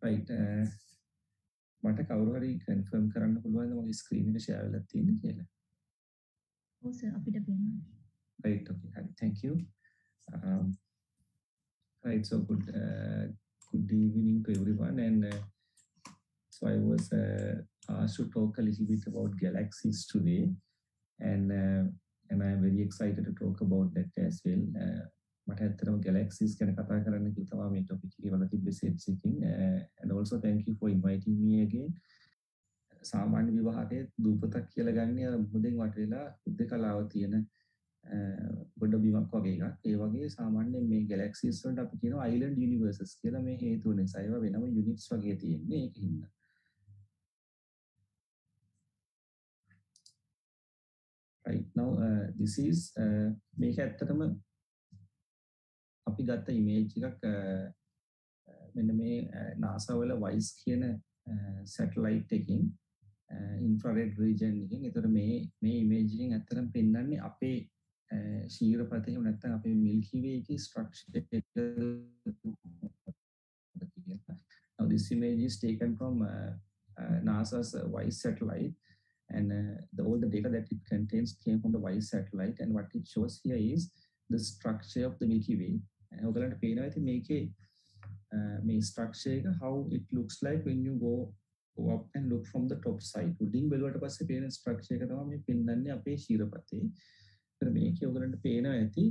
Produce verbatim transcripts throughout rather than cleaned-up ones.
right uh, මට කවුරු හරි confirm කරන්න පුළුවන්ද මගේ screen එක share වෙලා තියෙන්නේ කියලා? ඔව් සර් අපිට පේනවා. Right, okay, හරි, thank you. Um, right, so good uh, good evening to everyone, and uh, so I was uh, asked to talk a little bit about galaxies today, and uh, and I am very excited to talk about that as well. Uh, මට ඇත්තටම galaxies ගැන කතා කරන්න කියලා තමයි මේ topic එක වල තිබ්බ sense එකකින්, and also thank you for inviting me again. සාමාන්‍ය විවාහයේ දූපතක් කියලා ගන්නේ අර මුදෙන් වට වෙලා උද්දකලාව තියෙන ගොඩ බිමක් වගේ එකක්. ඒ වගේ සාමාන්‍යයෙන් මේ galaxies වලට අපි කියනවා island universes කියලා. මේ හේතුව නිසා ඒවා වෙනම units වගේ තියෙන්නේ ඒකින්ද. Right now uh, this is uh, මේක ඇත්තටම අපි ගත්ත image එකක් uh, මෙන්න මේ uh, NASA වල WISE කියන uh, satellite එකකින් uh, infrared region එකකින්. ඒතර මේ මේ image එකෙන් ඇත්තටම පෙන්වන්නේ අපේ ශීරපතේ එහෙම නැත්නම් අපේ Milky Way එකේ structure එක. Now this image is taken from uh, uh, NASA's uh, WISE satellite, and uh, the, all the data that it contains came from the WISE satellite, and what it shows here is the structure of the Milky Way. ඔයගලන්ට පේනවා ඉතින් මේකේ මේ structure එක how it looks like when you go, go up and look from the top side. උඩින් බැලුවට පස්සේ පේන structure එක තමයි මේ පෙන්වන්නේ අපේ ශීරපතේ. ඒතර මේකේ ඔයගලන්ට පේනවා ඇති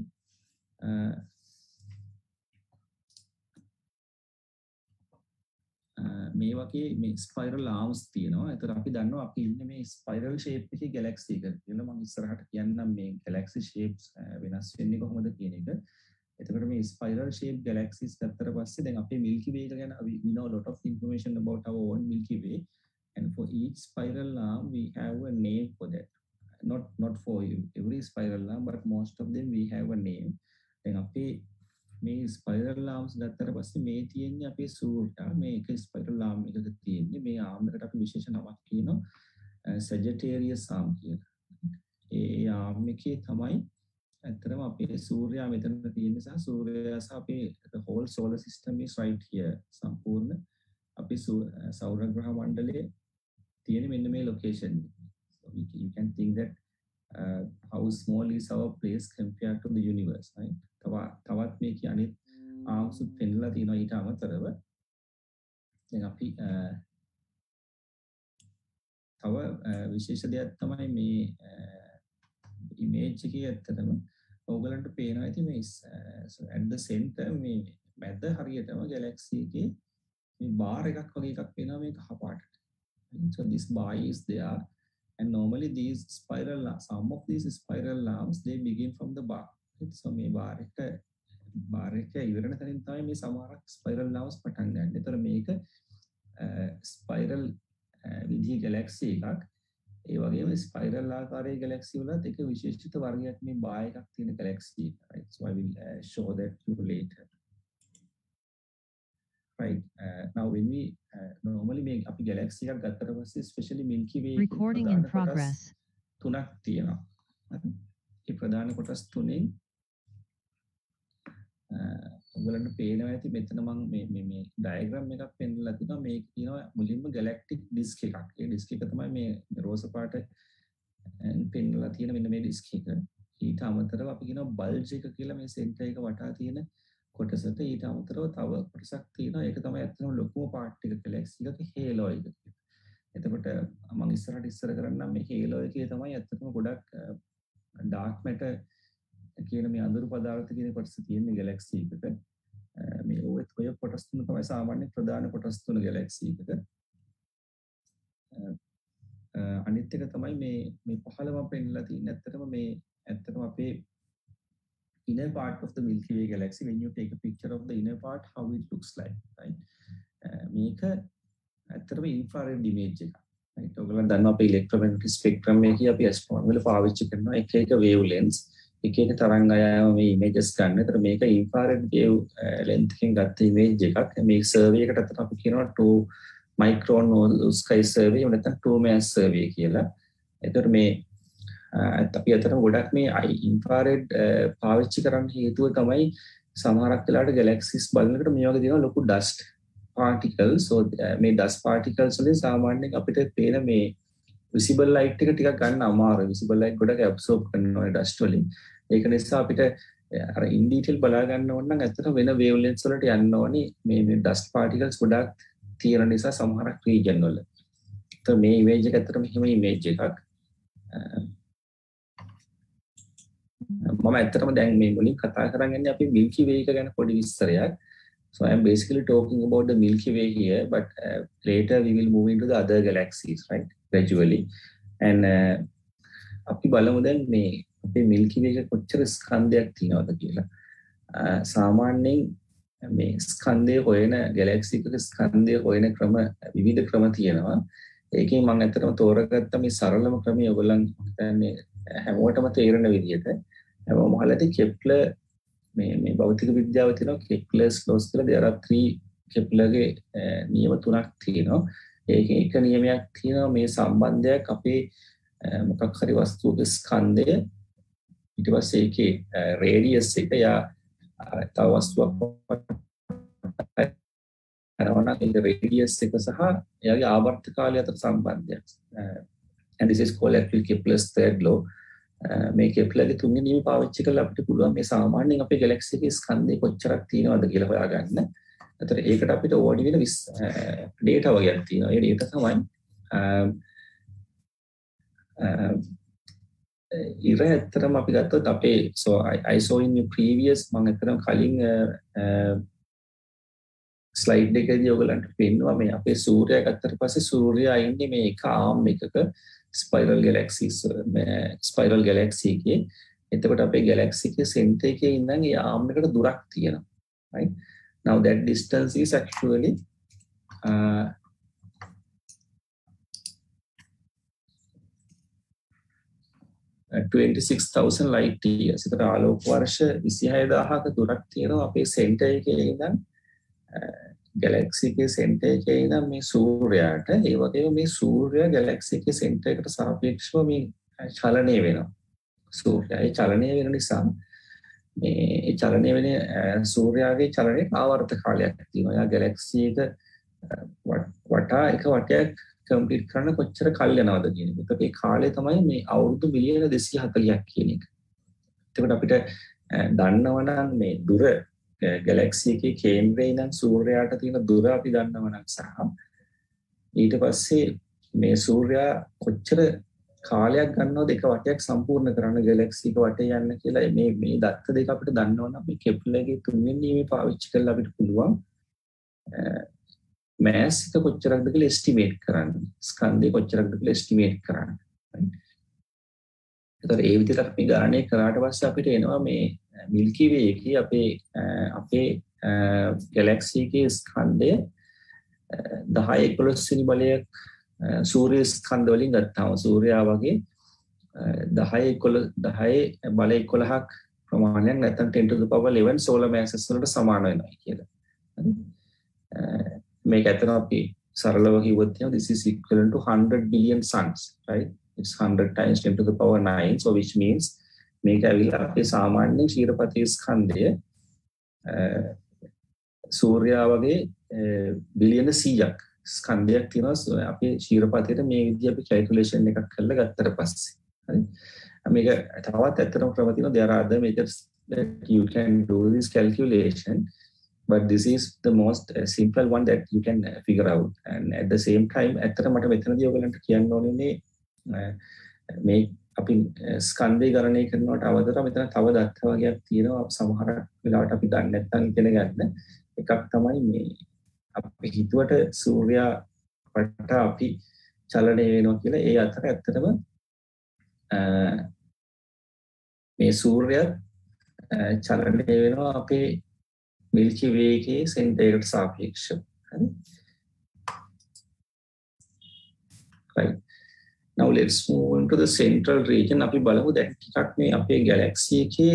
මේ වගේ මේ ස්පයිරල් ආර්ම්ස් තියෙනවා. ඒතර අපි දන්නවා අපි ඉන්නේ මේ ස්පයිරල් ෂේප් එකේ ගැලැක්සි එකක කියලා. මම ඉස්සරහට කියන්නම් මේ ගැලැක්සි ෂේප්ස් වෙනස් වෙන්නේ කොහොමද කියන එක. එතකොට මේ ස්පයිරල් ෂේප් ගැලැක්සිස් ගත්තට පස්සේ දැන් අපේ Milky Way එක ගැන we know a lot of information about our own Milky Way, and for each spiral arm we have a name for that. Not not for every spiral arm, but most of them we have a name. දැන් අපේ මේ spiral arms ගත්තට පස්සේ මේ තියෙන්නේ අපේ සූර්යයා. මේ එක spiral arm එකක තියෙන්නේ මේ arm එකට අපි විශේෂ නමක් කියනවා Sagittarius arm කියලා. ඒ arm එකේ තමයි ඇත්තටම අපේ සූර්යයා මෙතන තියෙන නිසා සූර්යයා සහ අපේ the whole solar system is right here. සම්පූර්ණ අපේ සෞර ග්‍රහ මණ්ඩලයේ තියෙන මෙන්න මේ location. So we, you can think that uh, how small is our place compared to the universe, right? තවත් මේකේ අනිත් ආර්ම්ස් පෙන්නලා තියෙනවා ඊට අමතරව. දැන් අපි තව විශේෂ දෙයක් තමයි මේ image එකේ ඇත්තටම ඔයගලන්ට පේනවා ඇති මේ at the center මේ මැද හරියටම galaxy එකේ මේ bar එකක් වගේ එකක් පේනවා මේ කහ පාටට. So this bar is there, and normally these spiral some of these spiral arms they begin from the bar. So මේ bar එක bar එක ඉවරන තැනින් තමයි මේ සමහරක් spiral arms පටන් ගන්න. ඒතර මේක spiral විදිහේ galaxy එකක්. ඒ වගේම spiral ආකාරයේ galaxy වලත් එක විශේෂිත වර්ගයක් මේ bar එකක් තියෙන galaxy එක. Right? So I will uh, show that to you later. Right. Uh, now when we uh, normally make අපි galaxy එකක් ගත්තට පස්සේ especially Milky Way recording in progress තුනක් තියෙනවා. ඒ ප්‍රධාන කොටස් තුනෙන් ඔයගලන්ට පේනවා ඇති මෙතන මම මේ මේ මේ diagram එකක් පෙන්නලා තිනවා. මේක තියෙනවා මුලින්ම galactic disk එකක්. ඒ disk එක තමයි මේ රෝස පාට පෙන්නලා තියෙන මෙන්න මේ disk එක. ඊට අමතරව අපි කියනවා bulge එක කියලා මේ center එක වටා තියෙන කොටසට. ඊට අමතරව තව කොටසක් තියෙනවා. ඒක තමයි ඇත්තටම ලොකුම part එක galaxy එකක halo එක. එතකොට මම ඉස්සරහට ඉස්සර කරන්නම් මේ halo එකේ තමයි ඇත්තටම ගොඩක් dark matter කියන මේ අඳුරු පදාර්ථ කියන කොටස තියෙන්නේ galaxy එකක. මේ ඔය ඔය කොටස් තුන තමයි සාමාන්‍ය ප්‍රධාන කොටස් තුන galaxy එකක. අනිත් එක තමයි මේ මේ පහළම පෙන්නලා තියෙන්නේ ඇත්තටම මේ ඇත්තටම අපේ inner part of the Milky Way galaxy. When you take a picture of the inner part, how it looks like, right? මේක ඇත්තටම infrared image එක. right? ඔයගොල්ලෝ දන්නවා අපේ electromagnetic spectrum එකේ අපි astronomy වල පාවිච්චි කරනවා එක එක wavelengths, එක එක තරංග ආයාම මේ images ගන්න. ඒතර මේක infrared wave length එකෙන් ගත්ත image එකක්. මේ survey එකට අතට අපි කියනවා two micron sky survey එහෙම නැත්නම් two mass survey කියලා. ඒතර මේ අපි අතට ගොඩක් මේ infrared පාවිච්චි කරන්න හේතුව තමයි සමහරක් වෙලාවට galaxies බලනකොට මේ වගේ දේවල් ලොකු dust particles. So මේ dust particles වලින් සාමාන්‍යයෙන් අපිට පේන මේ visible light එක ටිකක් ගන්න අමාරුයි. visible light ගොඩක් absorb කරනවා dust වලින්. ඒක නිසා අපිට අර in detail බලා ගන්න ඕන නම් ඇත්තට වෙන wavelengths වලට යන්න ඕනේ. මේ මේ dust particles ගොඩක් තියෙන නිසා සමහරක් region වල. તો මේ image එක ඇත්තට මෙහෙම image එකක්. මම ඇත්තටම දැන් මේ මුලින් කතා කරන් යන්නේ අපි Milky Way එක ගැන පොඩි විස්තරයක්. So I am basically talking about the Milky Way here, but uh, later we will move into the other galaxies, right? Gradually. And uh, අපි බලමු දැන් මේ අපේ Milky Way එක කොච්චර ස්කන්ධයක් තියෙනවද කියලා. සාමාන්‍යයෙන් මේ ස්කන්ධය හොයන galaxy එකක ස්කන්ධය හොයන ක්‍රම විවිධ ක්‍රම තියෙනවා. ඒකෙන් මම ඇත්තටම තෝරගත්ත මේ සරලම ක්‍රමය ඔයගොල්ලන් හිතන්නේ හැමෝටම තේරෙන විදිහට හැමෝම අහලාදී කෙප්ලර් මේ මේ භෞතික විද්‍යාව තියෙනවා කෙප්ලර්ස් ලෝස් කියලා there are three කෙප්ලර්ගේ නියම තුනක් තියෙනවා. ඒකේ එක නියමයක් තියෙනවා මේ සම්බන්ධයක් අපේ මොකක් හරි වස්තුවක ස්කන්ධය ඊට පස්සේ ඒකේ රේඩියස් එක යා තව වස්තුවක් කරනවා නම් ඒ රේඩියස් එක සහ එයාගේ ආවර්ත කාලය අතර සම්බන්ධයක්. and this is called actually Kepler's third law. මේ කෙප්ලර්ගේ තුන්වෙනි නියම පාවිච්චි කරලා අපිට පුළුවන් මේ සාමාන්‍යයෙන් අපේ ගැලැක්සි එකේ ස්කන්ධය කොච්චරක් තියෙනවද කියලා හොයාගන්න. ඒතර ඒකට අපිට ඕනි වෙන ඩේටා වගේක් තියෙනවා. ඒ ඩේටා තමයි ඉර ඇත්තටම අපි ගත්තොත් අපේ so I, I saw in your previous මම ඇත්තටම කලින් ස්ලයිඩ් එකේදී ඔයගලන්ට පෙන්නවා මේ අපේ සූර්යයා ගත්තට පස්සේ සූර්යයා ඉන්නේ මේ එක ආම් එකක spiral galaxies spiral galaxy එකේ. එතකොට අපේ galaxy එකේ center එකේ ඉඳන් ඒ ආම් එකට දුරක් තියෙනවා. right? Now that distance is actually uh, twenty-six thousand light years. ඒකට ආලෝක වර්ෂ විසිහය දාහක දුරක් තියෙනවා අපේ center එකේ ඉඳන් galaxy එකේ center එකේ ඉඳන් මේ සූර්යයාට. ඒ වගේම මේ සූර්යයා galaxy එකේ center එකට සාපේක්ෂව මේ චලනය වෙනවා. සූර්යයා ඒ චලනය වෙන නිසා මේ ඒ චලනය වෙන සූර්යාගේ චලනයේ ආවර්ත කාලයක් තියෙනවා. යා galaxy එක වටා එක වටයක් කම්ප්ලීට් කරන්න කොච්චර කල් යනවද කියන එක. ඒකට ඒ කාලය තමයි මේ අවුරුදු මිලියන දෙසිය හතලිහක් කියන එක. එතකොට අපිට දන්නවනම් මේ දුර galaxy එකේ කේන්ද්‍රේ ඉඳන් සූර්යයාට තියෙන දුර අපි දන්නවනම් සහ ඊට පස්සේ මේ සූර්යයා කොච්චර කාලයක් ගන්නවද එක වටයක් සම්පූර්ණ කරන්න galaxy එක වටේ යන්න කියලා මේ මේ දත්ත දෙක අපිට දන්නවනම් මේ කෙප්ලර්ගේ තුන්වෙනි නියමය පාවිච්චි කරලා අපිට පුළුවන් mass එක කොච්චරක්ද කියලා estimate කරන්න. ස්කන්ධය කොච්චරක්ද කියලා estimate කරන්න. right? ඒතර ඒ විදිහට අපි ගණනය කරාට පස්සේ අපිට එනවා මේ Milky Way එකේ අපේ අපේ galaxy එකේ ස්කන්ධය දහය එකොළොස් වෙනි බලයක් සූර්ය ස්කන්ධ වලින් ගත්තාම සූර්යයා වගේ දහය එකොළොස් දහය බල එකොළහක් ප්‍රමාණයක් නැත්නම් ten to the power eleven solar masses වලට සමාන වෙනවා කියලා. හරි? මේක ඇත්තටම අපි සරලව කිව්වොත් එහෙනම් this is equivalent to one hundred billion suns, right? It's one hundred times ten to the power nine, so which means මේක ඇවිල්ලා අපේ සාමාන්‍ය ක්ෂීරපතී ස්කන්ධය සූර්යයා වගේ බිලියන සීයක් ස්කන්ධයක් තියෙනවා අපේ ක්ෂීරපතේට මේ විදිහ අපි කැල්කියුලේෂන් එකක් කරලා ගත්තට පස්සේ. හරි? මේක තවත් ඇත්තටම ක්‍රම තියෙනවා. there are other methods that you can do this calculation, but this is the most uh, simple one that you can uh, figure out. And at the same time ඇත්තටම මට මෙතනදී ඔයගලන්ට කියන්න ඕනේ මේ අපි ස්කන්ධය ගණනය කරනවට අවතර මෙතන තව දත්ත වර්ගයක් තියෙනවා. සමහර වෙලාවට අපි දන්නේ නැත්නම් ඉගෙන ගන්න එකක් තමයි මේ අපි හිතුවට සූර්යයා වටා අපි චලනය වෙනවා කියලා. ඒ අතර ඇත්තටම මේ සූර්යයා චලනය වෙනවා අපේ Milky Way එකේ center එකට සාපේක්ෂව. හරි? right. Now let's move into the central region. අපි බලමු දැන් ටිකක් මේ අපේ galaxy එකේ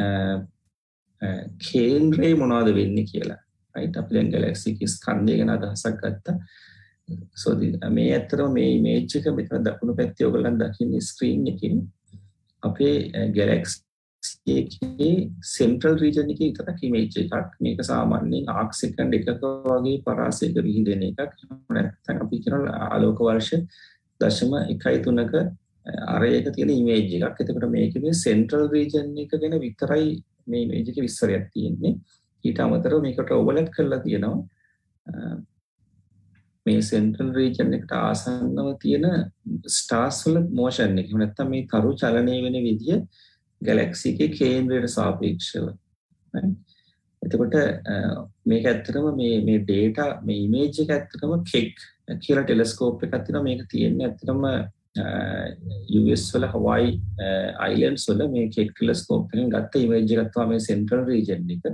කේන්ද්‍රය මොනවද වෙන්නේ කියලා. right? අපි දැන් galaxy එකේ ස්කන්ධය ගැන අදහසක් ගත්තා. so මේ ඇත්තටම මේ image එක මෙතන දකුණු පැත්තේ ඔයගොල්ලන් දකින්නේ screen එකේ අපේ galaxy එකේ සෙන්ට්‍රල් රීජන් එකේ විතරක් ඉමේජ් එකක්. මේක සාමාන්‍යයෙන් ආක් සෙකන්ඩ් එකක වගේ පරාසයක විහිදෙන එකක්. නැත්නම් අපි කියනවා ආලෝක වර්ෂ දශම එකයි තුනක අරයක තියෙන ඉමේජ් එකක්. එතකොට මේකේ මේ සෙන්ට්‍රල් රීජන් එක ගැන විතරයි මේ ඉමේජ් එකේ විස්තරයක් තියෙන්නේ. ඊට අමතරව මේකට ඕවර්ලැප් කරලා තියෙනවා මේ සෙන්ට්‍රල් රීජන් එකට ආසන්නව තියෙන ස්ටාර්ස් වල මෝෂන් එක. එහෙම නැත්නම් මේ තරු චලනය වෙන විදිය ගැලැක්සි එකේ කේන්ද්‍රයට සාපේක්ෂව. එතකොට මේක ඇත්තටම මේ මේ data මේ image එක ඇත්තටම කෙක් කියලා ටෙලස්කෝප් එකක් තියෙනවා. මේක තියෙන්නේ ඇත්තටම U S වල Hawaii islands වල මේ කෙක් ටෙලස්කෝප් එකෙන් ගත්ත image එකක් තමයි මේ central region එක.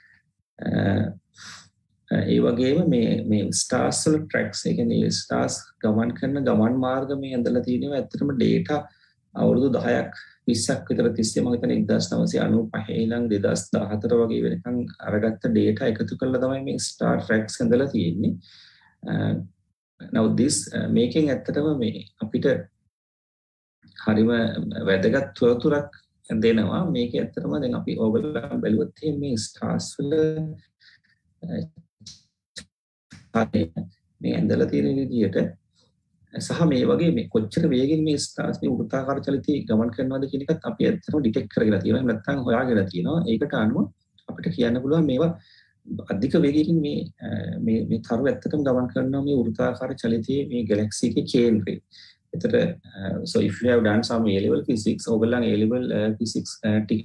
ඒ වගේම මේ මේ stars වල tracks ඒ කියන්නේ stars ගමන් කරන ගමන් මාර්ග මේ ඇඳලා තියෙනවා. ඇත්තටම data අවුරුදු දහයක් විස්සක් විතර තිස්සේ මම හිතන්නේ එක්දාස් නවසිය අනූපහ ඉඳන් දෙදාස් දහහතර වගේ වෙනකන් අරගත්ත data එකතු කරලා තමයි මේ star tracks ඇඳලා තියෙන්නේ. now this මේකෙන් ඇත්තටම මේ අපිට හරිම වැදගත් තොරතුරක් දෙනවා. මේක ඇත්තටම දැන් අපි ඕගොල්ලෝ බැලුවොත් මේ stars වල මේ ඇඳලා තියෙන විදිහට සහ මේ වගේ මේ කොච්චර වේගෙන් මේ ස්ටාර්ස් මේ වෘත්තාකාර චලිතී ගමන් කරනවද කියන එකත් අපි ඇත්තටම ඩිටෙක්ට් කරගෙන තියෙනවා. එහෙම නැත්නම් හොයාගෙන තියෙනවා. ඒකට අනුව අපිට කියන්න පුළුවන් මේවා අධික වේගයකින් මේ මේ මේ තරු ඇත්තටම ගමන් කරනවා මේ වෘත්තාකාර චලිතයේ මේ ගැලැක්සි එකේ කේන්ද්‍රය. එතකොට so if you have done some A level physics ඕගොල්ලන් A level physics ටික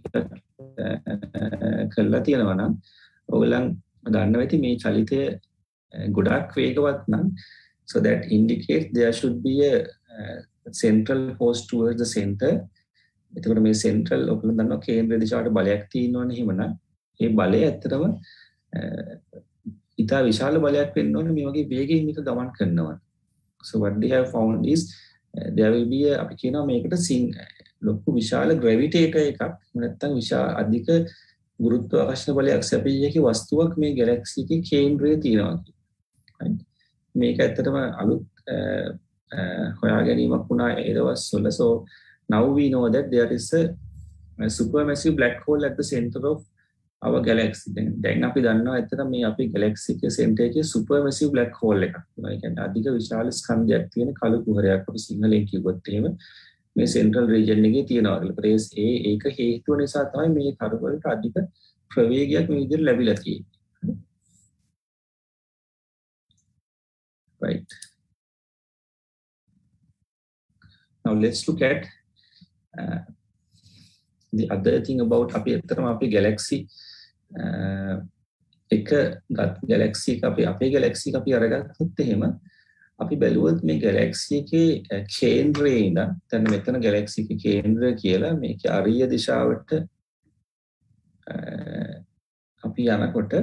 කරලා තියෙනවා නම් ඕගොල්ලන් දන්නවා ඇති මේ චලිතය ගොඩක් වේගවත් නම් so that indicates there should be a uh, central force towards the center. එතකොට මේ central ඔයගොල්ලෝ දන්නවා කේන්ද්‍ර දිශාවට බලයක් තියෙනවනේ. එහෙමනම් මේ බලය ඇත්තටම ඉතා විශාල බලයක් වෙන්න ඕනේ මේ වගේ වේගයෙන් මේක ගමන් කරනවා. so what they have found is uh, there will be a අපි කියනවා මේකට සිං ලොකු විශාල ග්‍රැවිටේටර් එකක් නැත්නම් විශාල අධික ගුරුත්වාකර්ෂණ බලයක් සැපිය හැකි වස්තුවක් මේ ගැලැක්සි එකේ කේන්ද්‍රයේ තියෙනවා. right මේක ඇත්තටම අලුත් හොයා ගැනීමක් වුණා ඒ දවස්වල. so now we know that there is a, a supermassive black hole at the center of our galaxy. දැන් දැන් අපි දන්නවා ඇත්තටම මේ අපේ galaxy එකේ center එකේ supermassive black hole එකක්. ඒ කියන්නේ අධික විශාල ස්කන්ධයක් තියෙන කළු කුහරයක් අපි සිංහලෙන් කිව්වොත් එහෙම මේ central region එකේ තියෙනවා කියලා. ඒ ඒක හේතුව නිසා තමයි මේ තරු වලට අධික ප්‍රවේගයක් මේ විදිහට ලැබිලා තියෙන්නේ. Right. Now let's look at uh, the other thing about අපි අතරම අපි galaxy uh, එක galaxy එක අපි අපේ galaxy එක අපි අරගත්තොත් එහෙම අපි බැලුවොත් මේ galaxy එකේ කේන්ද්‍රයේ ඉඳන් දැන් මෙතන galaxy එකේ කේන්ද්‍රය කියලා මේකේ අරිය දිශාවට uh, අපි යනකොට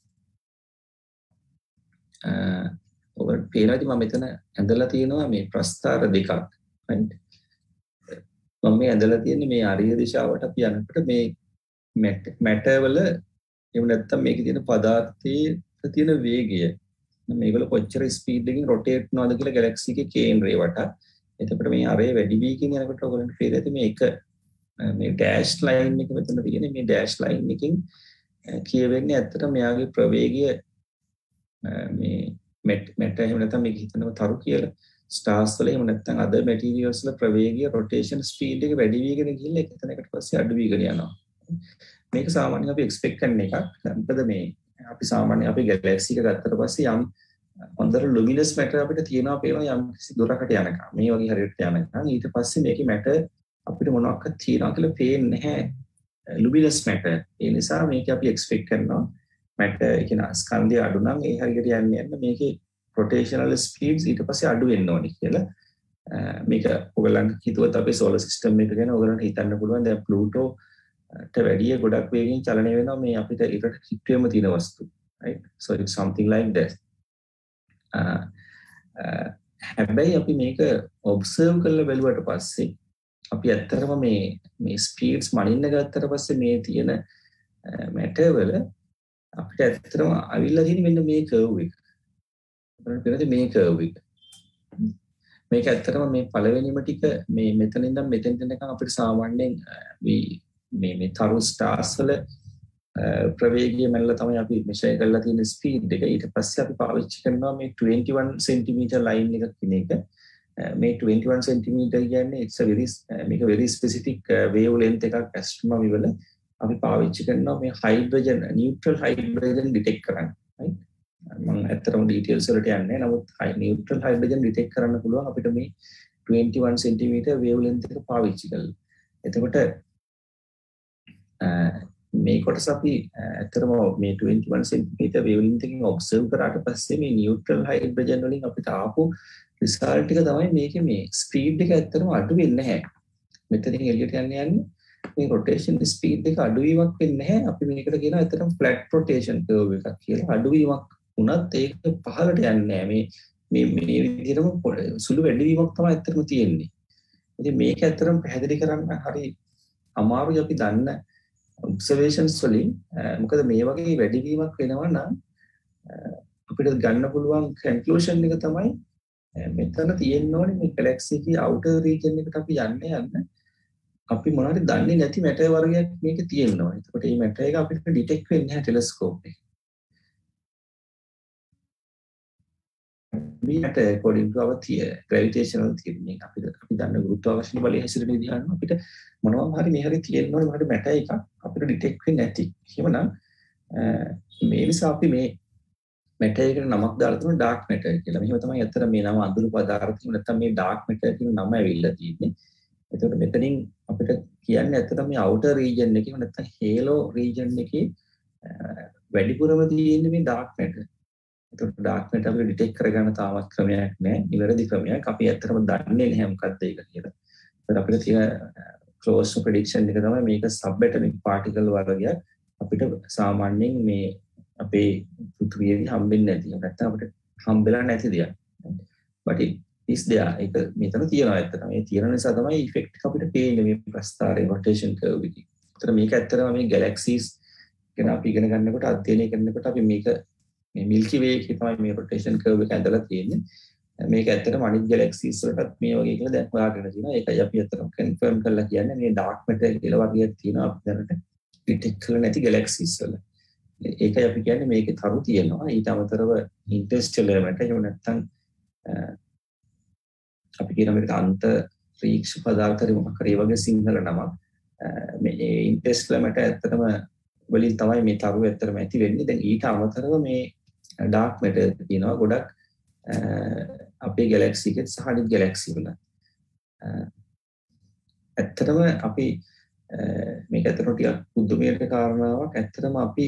uh, ඔබට පේනවාද මම මෙතන ඇඳලා තියෙනවා මේ ප්‍රස්ථාර දෙකක්. right මම මේ ඇඳලා තියෙන්නේ මේ අරිය දිශාවට අපි යනකොට මේ මැටර් වල එහෙම නැත්නම් මේකේ තියෙන පදාර්ථයේ තියෙන වේගය මේගොල්ල කොච්චර ස්පීඩ් එකකින් රොටේට් කරනවද කියලා ගැලැක්සි එකේ කේන්ද්‍රය වටා. එතකොට මේ අරේ වැඩි වීකින් යනකොට ඔයගොල්ලන්ට පේනවා ඇති මේක මේ ඩෑෂ් ලයින් එක මෙතන තියෙන්නේ. මේ ඩෑෂ් ලයින් එකකින් කියවෙන්නේ ඇත්තටම මෙයාගේ ප්‍රවේගය මේ මැටර් එහෙම නැත්නම් මේක හිතනවා තරු කියලා ස්ටාර්ස් වල එහෙම නැත්නම් අදර් මැටීරියල්ස් වල ප්‍රවේගය රොටේෂන් ස්පීඩ් එක වැඩි වීගෙන ගිහිල්ලා එක තැනකට පස්සේ අඩු වීගෙන යනවා. මේක සාමාන්‍යයෙන් අපි එක්ස්පෙක්ට් කරන එකක්. මොකද මේ අපි සාමාන්‍යයෙන් අපි ගැලැක්සි එක ගත්තට පස්සේ යම් හොඳට ලුමිනස් මැටර් අපිට තියෙනවා පේනවා යම් කිසි දුරකට යනකම්. මේ වගේ හරියට යනකම් ඊට පස්සේ මේකේ මැටර් අපිට මොනවාක්වත් තියනවා කියලා පේන්නේ නැහැ. Luminous matter. ඒ නිසා මේක අපි එක්ස්පෙක්ට් කරනවා මැටර් කියන ස්කන්ධය අඩු නම් ඒ හරියට යන්නේ යන්න මේකේ rotational speeds ඊට පස්සේ අඩු වෙන්න ඕනේ කියලා. මේක ඔයගලන්ට හිතුවත් අපේ solar system එක ගැන ඔයගලන්ට හිතන්න පුළුවන්. දැන් Pluto ට වැඩිය ගොඩක් වේගෙන් චලනය වෙනවා මේ අපිට ඊට හිට වෙම තියෙන වස්තු. right so it's something like that. හැබැයි අපි මේක observe කරලා බැලුවට පස්සේ අපි ඇත්තටම මේ මේ ස්පීඩ්ස් මනින්න ගත්තට පස්සේ මේ තියෙන මැටර් වල අපිට ඇත්තටම අවිල්ලා තියෙන මෙන්න මේ කර්ව් එක. අපිට පේනද මේ කර්ව් එක. මේක ඇත්තටම මේ පළවෙනිම ටික මේ මෙතන ඉඳන් මෙතෙන් දෙනකම් අපිට සාමාන්‍යයෙන් we මේ මේ තරු ස්ටාර්ස් වල ප්‍රවේගය මැල්ල තමයි අපි මෙෂර් කරලා තියෙන ස්පීඩ් එක. ඊට පස්සේ අපි පාවිච්චි කරනවා මේ twenty-one centimeter line එක කියන එක. මේ twenty-one centimeter කියන්නේ it's a very මේක very specific wavelength එකක් astronomy වල අපි පාවිච්චි කරනවා මේ hydrogen neutral hydrogen detect කරන්න. right? මම ඇත්තටම details වලට යන්නේ නැහැ. නමුත් neutral hydrogen detect කරන්න පුළුවන් අපිට මේ twenty-one centimeter wavelength එක පාවිච්චි කරලා. එතකොට මේ කොටස අපි ඇත්තටම මේ twenty-one centimeter wavelength එකකින් observe කරාට පස්සේ මේ neutral hydrogen වලින් අපිට ආපු result එක තමයි මේකේ මේ speed එක ඇත්තටම අඩු වෙන්නේ නැහැ. මෙතනින් එළියට යන්න යන්නේ මේ rotation speed එක අඩු වීමක් වෙන්නේ නැහැ. අපි මේකට කියනවා ඇත්තටම flat rotation curve එකක් කියලා. අඩු වීමක් වුණත් ඒක පහළට යන්නේ නැහැ. මේ මේ මේ විදිහටම සුළු වැඩිවීමක් තමයි ඇත්තටම තියෙන්නේ. ඉතින් මේක ඇත්තටම පැහැදිලි කරන්න හරි අමාරුයි අපි දන්න observations වලින්. මොකද මේ වගේ වැඩිවීමක් වෙනවා නම් අපිට ගන්න පුළුවන් conclusion එක තමයි මෙතන තියෙන්න ඕනේ මේ galaxy එකේ outer region එකට අපි යන්නේ යන්න අපි මොනවද දන්නේ නැති matter වර්ගයක් මේකේ තියෙනවා. එතකොට මේ matter එක අපිට detect වෙන්නේ නැහැ telescope එකේ. matter according to our theory, gravitational theory. අපි අපි දන්න ගුරුත්වාකර්ෂණ බලය හැසිරෙන විදිහ අනුව අපිට මොනවා හරි මේ හරි තියෙන්න ඕනේ මොකද matter එකක් අපිට detect වෙන්නේ නැති. එහෙමනම් මේ නිසා අපි මේ matter එකට නමක් දාලා තියෙනවා dark matter කියලා. මෙහෙම තමයි අතර මේ නම අඳුරු පදාර්ථ නැත්නම් මේ dark matter කියන නම ඇවිල්ලා තියෙන්නේ. එතකොට මෙතනින් අපිට කියන්නේ අතර මේ outer region එකේ නැත්නම් halo region එකේ වැඩිපුරම තියෙන්නේ මේ dark matter. එතකොට dark matter අපිට detect කරගන්න තාමත් ක්‍රමයක් නැහැ. නිවැරදි ක්‍රමයක්. අපි ඇත්තටම දන්නේ නැහැ මොකක්ද ඒක කියලා. ඒත් අපිට තියෙන close prediction එක තමයි මේක subatomic particle වර්ගයක් අපිට සාමාන්‍යයෙන් මේ අපේ පෘථිවියේ හම්බෙන්නේ නැති. නැත්නම් අපිට හම්බෙලා නැති දෙයක්. but it is there. ඒක මෙතන තියෙනවා ඇත්තටම. මේ තියෙන නිසා තමයි effect එක අපිට පේන්නේ මේ ප්‍රස්ථාරයේ rotation curve එකේ. ඒතර මේක ඇත්තටම මේ galaxies ගැන අපි ඉගෙන ගන්නකොට අධ්‍යයනය කරනකොට අපි මේක මේ Milky Way එකේ තමයි මේ rotation curve එක ඇඳලා තියෙන්නේ. මේක ඇත්තටම අනිත් galaxies වලටත් මේ වගේ කියලා දැන් හොයාගෙන තියෙනවා. ඒකයි අපි ඇත්තටම confirm කරලා කියන්නේ මේ dark matter කියලා වර්ගයක් තියෙනවා අපි දැනට detect කරලා නැති galaxies වල. ඒකයි අපි කියන්නේ මේකේ තරු තියෙනවා. ඊට අමතරව interstellar matter එහෙම නැත්නම් අපි කියන මේක අන්තරීක්ෂ පදාර්ථ හරි මොකක් හරි වගේ සිංහල නමක්. මේ interstellar matter ඇත්තටම වලින් තමයි මේ තරු ඇත්තටම ඇති වෙන්නේ. දැන් ඊට අමතරව මේ dark matter තියෙනවා ගොඩක් අපේ galaxy එකේ සහ අනිත් galaxy වල. ඇත්තටම අපි මේක ඇත්තටම ටිකක් පුදුමයට කාරණාවක්. ඇත්තටම අපි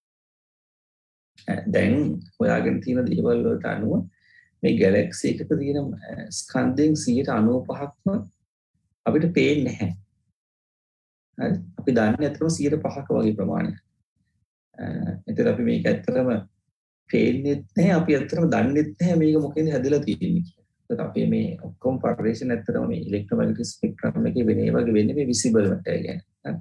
දැන් හොයාගෙන තියෙන දේවල් වලට අනුව මේ galaxy එකක තියෙන ස්කන්ධෙන් ninety-nine පහක්ම අපිට පේන්නේ නැහැ. හරි අපි දන්නේ ඇත්තටම one hundred five වගේ ප්‍රමාණයක්. එතකොට අපි මේක ඇත්තටම පේන්නේ නැහැ. අපි ඇත්තටම දන්නේ නැහැ මේක මොකෙන්ද හැදලා තියෙන්නේ කියලා. ඒත් අපි මේ ඔක්කොම පරිශ්‍රණ ඇත්තටම මේ electromagnetic spectrum එකේ වෙන ඒ වගේ වෙන්නේ මේ visible matter ගැන. හරි.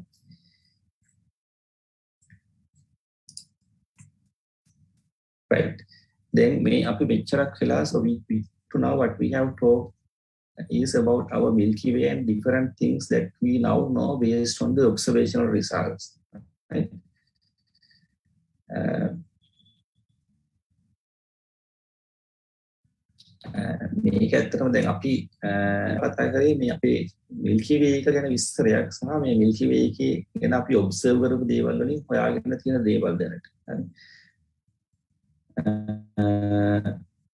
right. Then may api mecharak kala so we, we to now what we have talked is about our Milky Way and different things that we now know based on the observational results. Right? Uh, මේක ඇත්තටම දැන් අපි කතා කරේ මේ අපේ Milky Way එක ගැන විස්තරයක් සහ මේ Milky Way එකේ ගැන අපි ඔබ්සර්ව් කරපු දේවල් වලින් හොයාගෙන තියෙන දේවල් දැනට. හරි. Uh,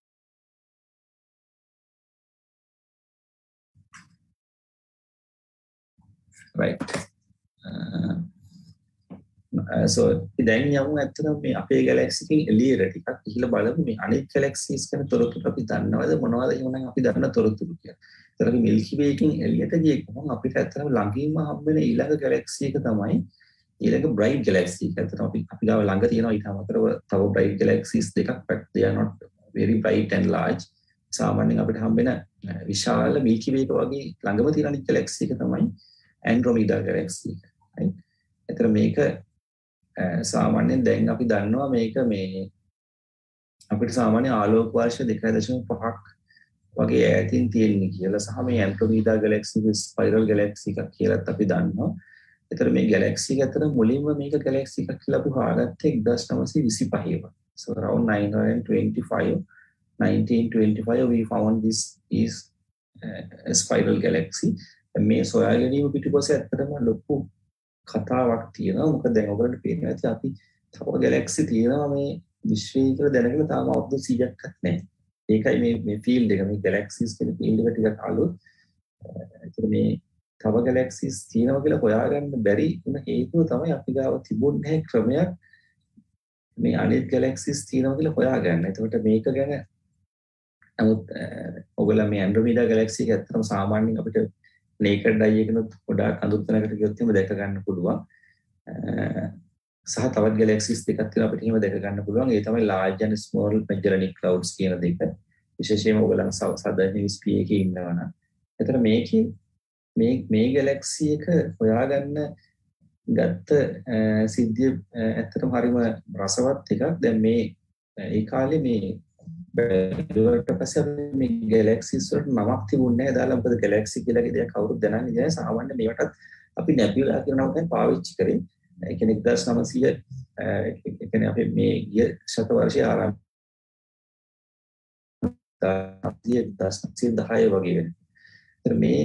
right. Uh, uh, so දැන් යමු ඇත්තටම මේ අපේ galaxy එකේ එළියට ටිකක් ගිහිල්ලා බලමු මේ අනෙක් galaxies ගැන තොරතුරු අපි දන්නවද මොනවද එහෙනම් අපි දන්න තොරතුරු කියලා. ඒතර අපි Milky Way එකෙන් එළියට ගියේ කොහොම අපිට ඇත්තටම ළඟින්ම හම්බෙන ඊළඟ galaxy එක තමයි ඊළඟ bright galaxy එක. ඇත්තටම අපි අපි ගාව ළඟ තියෙනවා ඊට අමතරව තව bright galaxies දෙකක් but they are not very bright and large. සාමාන්‍යයෙන් අපිට හම්බෙන විශාල Milky Way එක වගේ ළඟම තියෙන අනිත් galaxy එක තමයි Andromeda galaxy එක. right? ඒතර මේක සාමාන්‍යයෙන් දැන් අපි දන්නවා මේක මේ අපිට සාමාන්‍ය ආලෝක වර්ෂ two point five වගේ ඈතින් තියෙන්නේ කියලා සහ මේ Andromeda galaxy එක spiral galaxy එකක් කියලාත් අපි දන්නවා. ඒතර මේ ගැලැක්සි එක අතර මුලින්ම මේක ගැලැක්සි එකක් කියලා අපි හොයාගත්තේ එක්දාස් නවසිය විසිපහේම. So around nine hundred twenty-five, nineteen twenty-five we found this is uh, a spiral galaxy. මේ සොයා ගැනීම පිටුපස්සේ ඇත්තටම ලොකු කතාවක් තියෙනවා. මොකද දැන් ඔයගොල්ලන්ට පේනවා ඇති අපි තව ගැලැක්සි තියෙනවා මේ විශ්වයේ කියලා දැනගෙන තාම අවුරුදු සීයක්වත් නැහැ. ඒකයි මේ මේ ෆීල්ඩ් එක මේ ගැලැක්සිස් කියන ෆීල්ඩ් එක ටිකක් අලුත්. ඒතර මේ තව ගැලැක්සිස් තියෙනවා කියලා හොයාගන්න බැරි වෙන හේතුව තමයි අපි ගාව තිබුණේ ක්‍රමයක් මේ අනිත් ගැලැක්සිස් තියෙනවා කියලා හොයාගන්න. එතකොට මේක ගැන නමුත් ඔයගොල්ලෝ මේ ඇන්ඩ්‍රොමීඩා ගැලැක්සි එක ඇත්තටම සාමාන්‍යයෙන් අපිට නේකඩ් අයි එකනොත් ගොඩාක් අඳුර තැනකට ගියොත් එහෙම දැක ගන්න පුළුවන්. සහ තවත් ගැලැක්සිස් දෙකක් තියෙනවා අපිට එහෙම දැක ගන්න පුළුවන්. ඒ තමයි large and small Magellanic clouds කියන දෙක. විශේෂයෙන්ම ඔයගොල්ලන් සදර්න් හෙමිස්ෆියර් එකේ ඉන්නවා නම්. එතන මේකේ මේ මේ ගැලැක්සි එක හොයාගන්න ගත්ත සිද්ධිය ඇත්තටම හරිම රසවත් එකක්. දැන් මේ ඒ කාලේ මේ බැලුවට පස්සේ මේ ගැලැක්සිස් වලට නමක් තිබුණේ නැහැ. දාලා මොකද ගැලැක්සි කියලා දෙයක් කවුරුත් දැනන්නේ නැහැ. සාමාන්‍ය මේවටත් අපි නැබියුලා කියන නම තමයි පාවිච්චි කරේ. ඒ කියන්නේ එක්දාස් නවසිය ඒ කියන්නේ අපි මේ ගිය ශත වර්ෂයේ ආරම්භය එක්දාස් නවසිය දහය වගේ වෙනවා. ඒතර මේ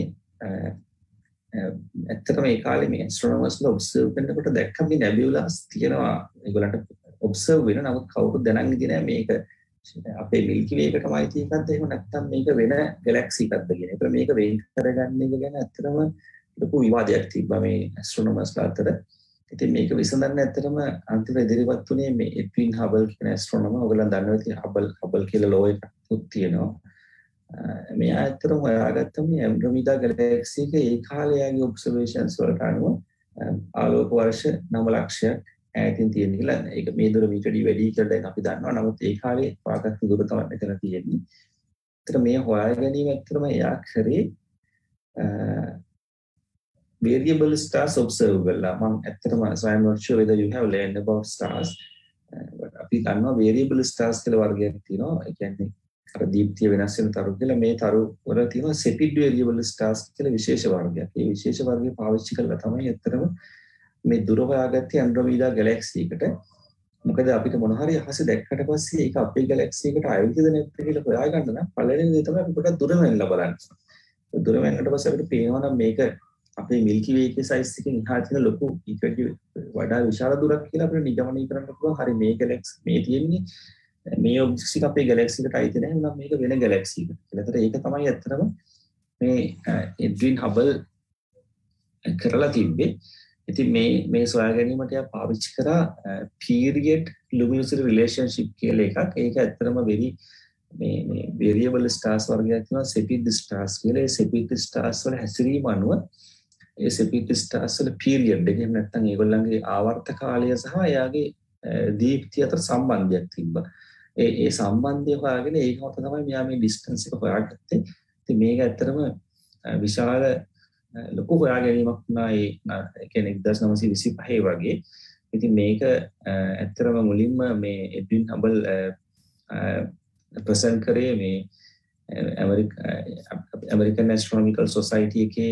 ඇත්තටම මේ කාලේ මේ ඇස්ට්‍රොනොමර්ස්ලා ඔබ්සර්ව් කරනකොට දැක්කම මේ නැබියුලාස් තියෙනවා. ඒගොල්ලන්ට ඔබ්සර්ව් වෙන නමුත් කවුරුත් දැනන්නේ නැහැ මේක අපේ මිල්කි වේ එකටම අයිති එකක්ද එහෙම නැත්නම් මේක වෙන ගැලැක්සි එකක්ද කියන එක. මේක වෙන් කරගන්න එක ගැන ඇත්තටම ලොකු විවාදයක් තිබ්බා මේ ඇස්ට්‍රොනොමර්ස්ලා අතර. ඉතින් මේක විසඳන්න ඇත්තටම අන්තිම ඉදිරිපත් උනේ මේ එඩ්වින් හබල් කියන ඇස්ට්‍රොනොමර්. ඔයගොල්ලන් දන්නවා ඉතින් හබල් හබල් කියලා ලෝ එකක් තියෙනවා. මෙයා ඇත්තටම හොයාගත්ත මේ ඇන්ඩ්‍රොමීඩා ගැලැක්සි එක ඒ කාලේ යාගේ ඔබ්සර්වේෂන්ස් වලට අනුව ආලෝක වර්ෂ නව ලක්ෂයක් ඈතින් තියෙන කියලා. ඒක මේ දුර මීටර් වැඩි කියලා දැන් අපි දන්නවා. නමුත් ඒ කාලේ හොයාගත්ත දුර තමයි මෙතන තියෙන්නේ. ඒතර මේ හොයා ගැනීම ඇත්තටම එයා කරේ variable stars observe කරලා. මම ඇත්තටම so I'm not sure whether you have learned about stars. but අපි දන්නවා variable stars කියලා වර්ගයක් තියෙනවා. ඒ කියන්නේ අර දීප්තිය වෙනස් වෙන තරු කියලා මේ තරු වල තියෙනවා Cepheid variable stars කියලා විශේෂ වර්ගයක්. මේ විශේෂ වර්ගය පාවිච්චි කරලා තමයි ඇත්තටම මේ දුර හොයාගත්තේ ඇන්ඩ්‍රොමීඩා ගැලැක්සි එකට. මොකද අපිට මොන හරි අහසේ දැක්කට පස්සේ ඒක අපේ ගැලැක්සි එකට ආවිද නැත්ද කියලා හොයාගන්න නම් පළවෙනි දේ තමයි අපි පොඩ්ඩක් දුර වෙන්නලා බලන්න. දුර වෙන්නට පස්සේ අපිට පේනවා නම් මේක අපේ මිල්කි වේ එකේ සයිස් එකෙන් එහා තියෙන ලොකු ඊට වඩා විශාල දුරක් කියලා අපිට නිගමනය කරන්න පුළුවන්. හරි මේ ගැලැක්සි මේ තියෙන්නේ මේ ඔබ්ජෙක්ට්ස් එක අපේ ගැලැක්සි එකට අයිති නැහැ. නම් මේක වෙන ගැලැක්සි එකක් කියලා. ඒතර ඒක තමයි ඇත්තටම මේ එඩ්වින් හබල් කරලා තිබ්බේ. ඉතින් මේ මේ සොයා ගැනීමට යා පාවිච්චි කරා period luminosity relationship කියලා එකක්. ඒක ඇත්තටම very මේ මේ variable stars වර්ගයක් තියෙනවා Cepheid stars කියලා. ඒ Cepheid stars වල හැසිරීම අනුව ඒ Cepheid stars වල period එක එහෙම නැත්නම් ඒගොල්ලන්ගේ ආවර්ත කාලය සහ එයාගේ දීප්තිය අතර සම්බන්ධයක් තිබ්බා. ඒ ඒ සම්බන්ධය හොයාගෙන ඒක මත තමයි මෙයා මේ distance එක හොයාගත්තේ. ඉතින් මේක ඇත්තටම විශාල ලොකු හොයා ගැනීමක් වුණා ඒ කියන්නේ එක්දාස් නවසිය විසිපහේ වගේ. ඉතින් මේක ඇත්තටම මුලින්ම මේ එඩ්වින් හබල් ප්‍රසන්ට් කරේ මේ ඇමරිකන් ඇස්ට්‍රොනොමිකල් සොසයිටි එකේ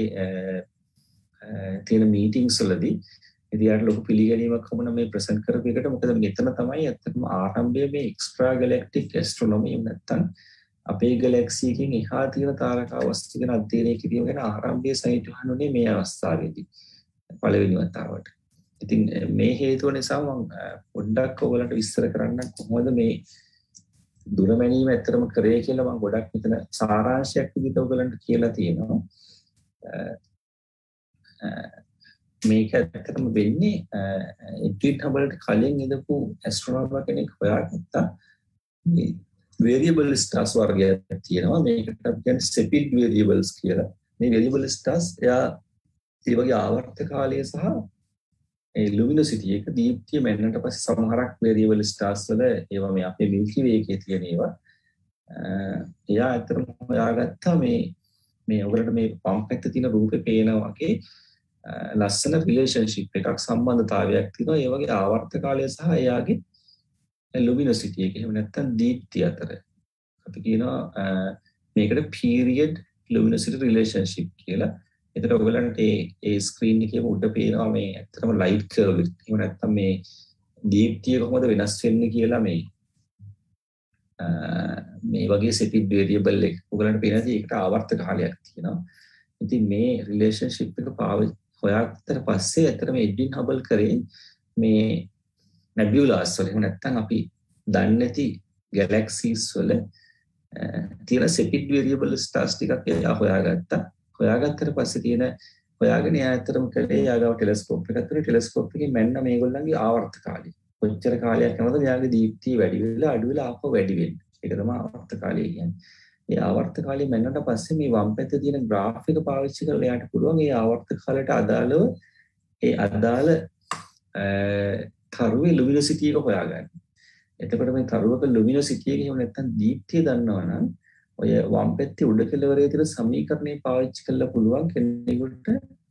තියෙන මීටින්ග්ස් වලදී ඉතින් ලොකු පිළිගැනීමක් වුණා මේ ප්‍රසන්ට් කරපු එකට. මොකද මෙතන තමයි ඇත්තටම ආරම්භය මේ එක්ස්ට්‍රා ගැලැක්ටික් ඇස්ට්‍රොනොමි නැත්තම් අපේ ගැලැක්සි එකකින් එහා තියෙන තාරකා වස්තු ගැන අධ්‍යයනය කිරීම ගැන ආරම්භයේ සහිතවන්නේ මේ අවස්ථාවේදී පළවෙනි වතාවට. ඉතින් මේ හේතුව නිසා මම පොඩ්ඩක් ඔයගලන්ට විස්තර කරන්න කොහොමද මේ දුර මැනීම ඇත්තටම කරේ කියලා මම ගොඩක් මෙතන සාරාංශයක් විදිහට ඔයගලන්ට කියලා තියෙනවා. මේක ඇත්තටම වෙන්නේ එඩ්වින් හබල්ට කලින් ඉඳපු ඇස්ට්‍රොනොමර් කෙනෙක් හොයාගත්තා මේ variable stars වර්ගයක් තියෙනවා. මේකට අපි කියන්නේ Cepheid variables කියලා. මේ variable stars එයා ඒ වගේ ආවර්ත කාලය සහ ඒ luminosity එක දීප්තිය මෙන්නට පස්සේ සමහරක් variable stars වල ඒවා මේ අපේ Milky Way එකේ තියෙන ඒවා එයා ඇත්තටම හොයාගත්තා මේ මේ ඔයගලට මේ පම්ප් එකේ තියෙන රූපේ පේනා වගේ ලස්සන රිලේෂන්ෂිප් එකක් සම්බන්ධතාවයක් තියෙනවා. ඒ වගේ ආවර්ත කාලය සහ එයාගේ luminosity එක එහෙම නැත්නම් දීප්තිය අතර අපි කියනවා මේකට period luminosity relationship කියලා. එතකොට ඔයගලන්ට ඒ ඒ ස්ක්‍රීන් එකේම උඩ පේනවා මේ ඇත්තටම ලයිට් කර්ව් එක. එහෙම නැත්නම් මේ දීප්තිය කොහොමද වෙනස් වෙන්නේ කියලා මේ මේ වගේ සෙපිඩ් වේරියබල් එක ඔයගලන්ට පේනදී ඒකට ආවර්ත කාලයක් තියෙනවා. ඉතින් මේ රිලේෂන්ෂිප් එක පාවිච්චි හොයාගත්තට පස්සේ ඇත්තටම එඩ්වින් හබල් කරේ මේ nebula's වල එහෙම නැත්නම් අපි දන්නේ නැති galaxies වල තියෙන සෙපිඩ් වේරියබල් ස්ටාර්ස් ටිකක් එයා හොයාගත්තා. හොයාගත්තට පස්සේ තියෙන හොයාගෙන එයා ඇත්තටම කළේ යාගාව ටෙලස්කෝප් එකක් තුනේ ටෙලස්කෝප් එකේ මැන්න මේගොල්ලන්ගේ ආවර්ත කාලය. කොච්චර කාලයක් යනවද මෙයාගේ දීප්තිය වැඩි වෙලා අඩු වෙලා ආපහු වැඩි වෙන්නේ. ඒක තමයි ආවර්ත කාලය කියන්නේ. මේ ආවර්ත කාලය මැන්නට පස්සේ මේ වම් පැත්තේ තියෙන graph එක පාවිච්චි කරලා එයාට පුළුවන් මේ ආවර්ත කාලයට අදාළව ඒ අදාළ තරුවේ luminosity එක හොයාගන්න. එතකොට මේ තරුවක luminosity එක එහෙම නැත්නම් දීප්තිය දන්නවනම් ඔය වම් පැත්තේ උඩ කෙළවරේ තියෙන සමීකරණය පාවිච්චි කරලා පුළුවන් කෙනෙකුට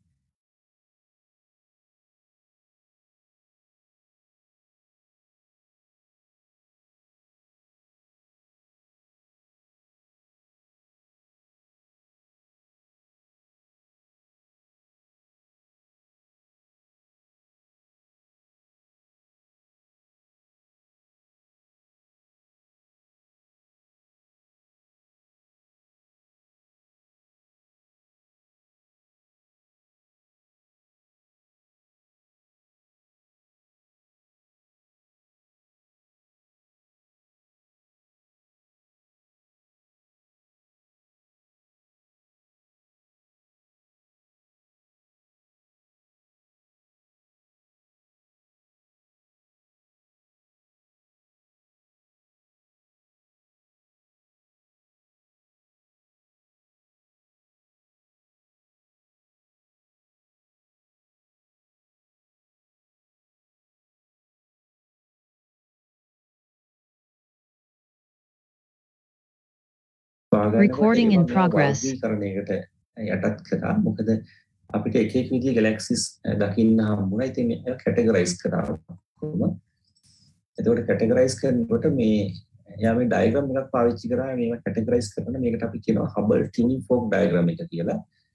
Recording in progress. වර්ගීකරණයකට යටත් කරා. මොකද අපිට එක එක විදිහේ galaxies දකින්න හම්බුණා. ඉතින් මේක කැටගරයිස් කරා කොහොම. එතකොට කැටගරයිස් කරනකොට මේ යා මේ ඩයග්‍රෑම් එකක් පාවිච්චි කරා. මේක කැටගරයිස් කරන මේකට අපි කියනවා Hubble tuning fork diagram එක කියලා.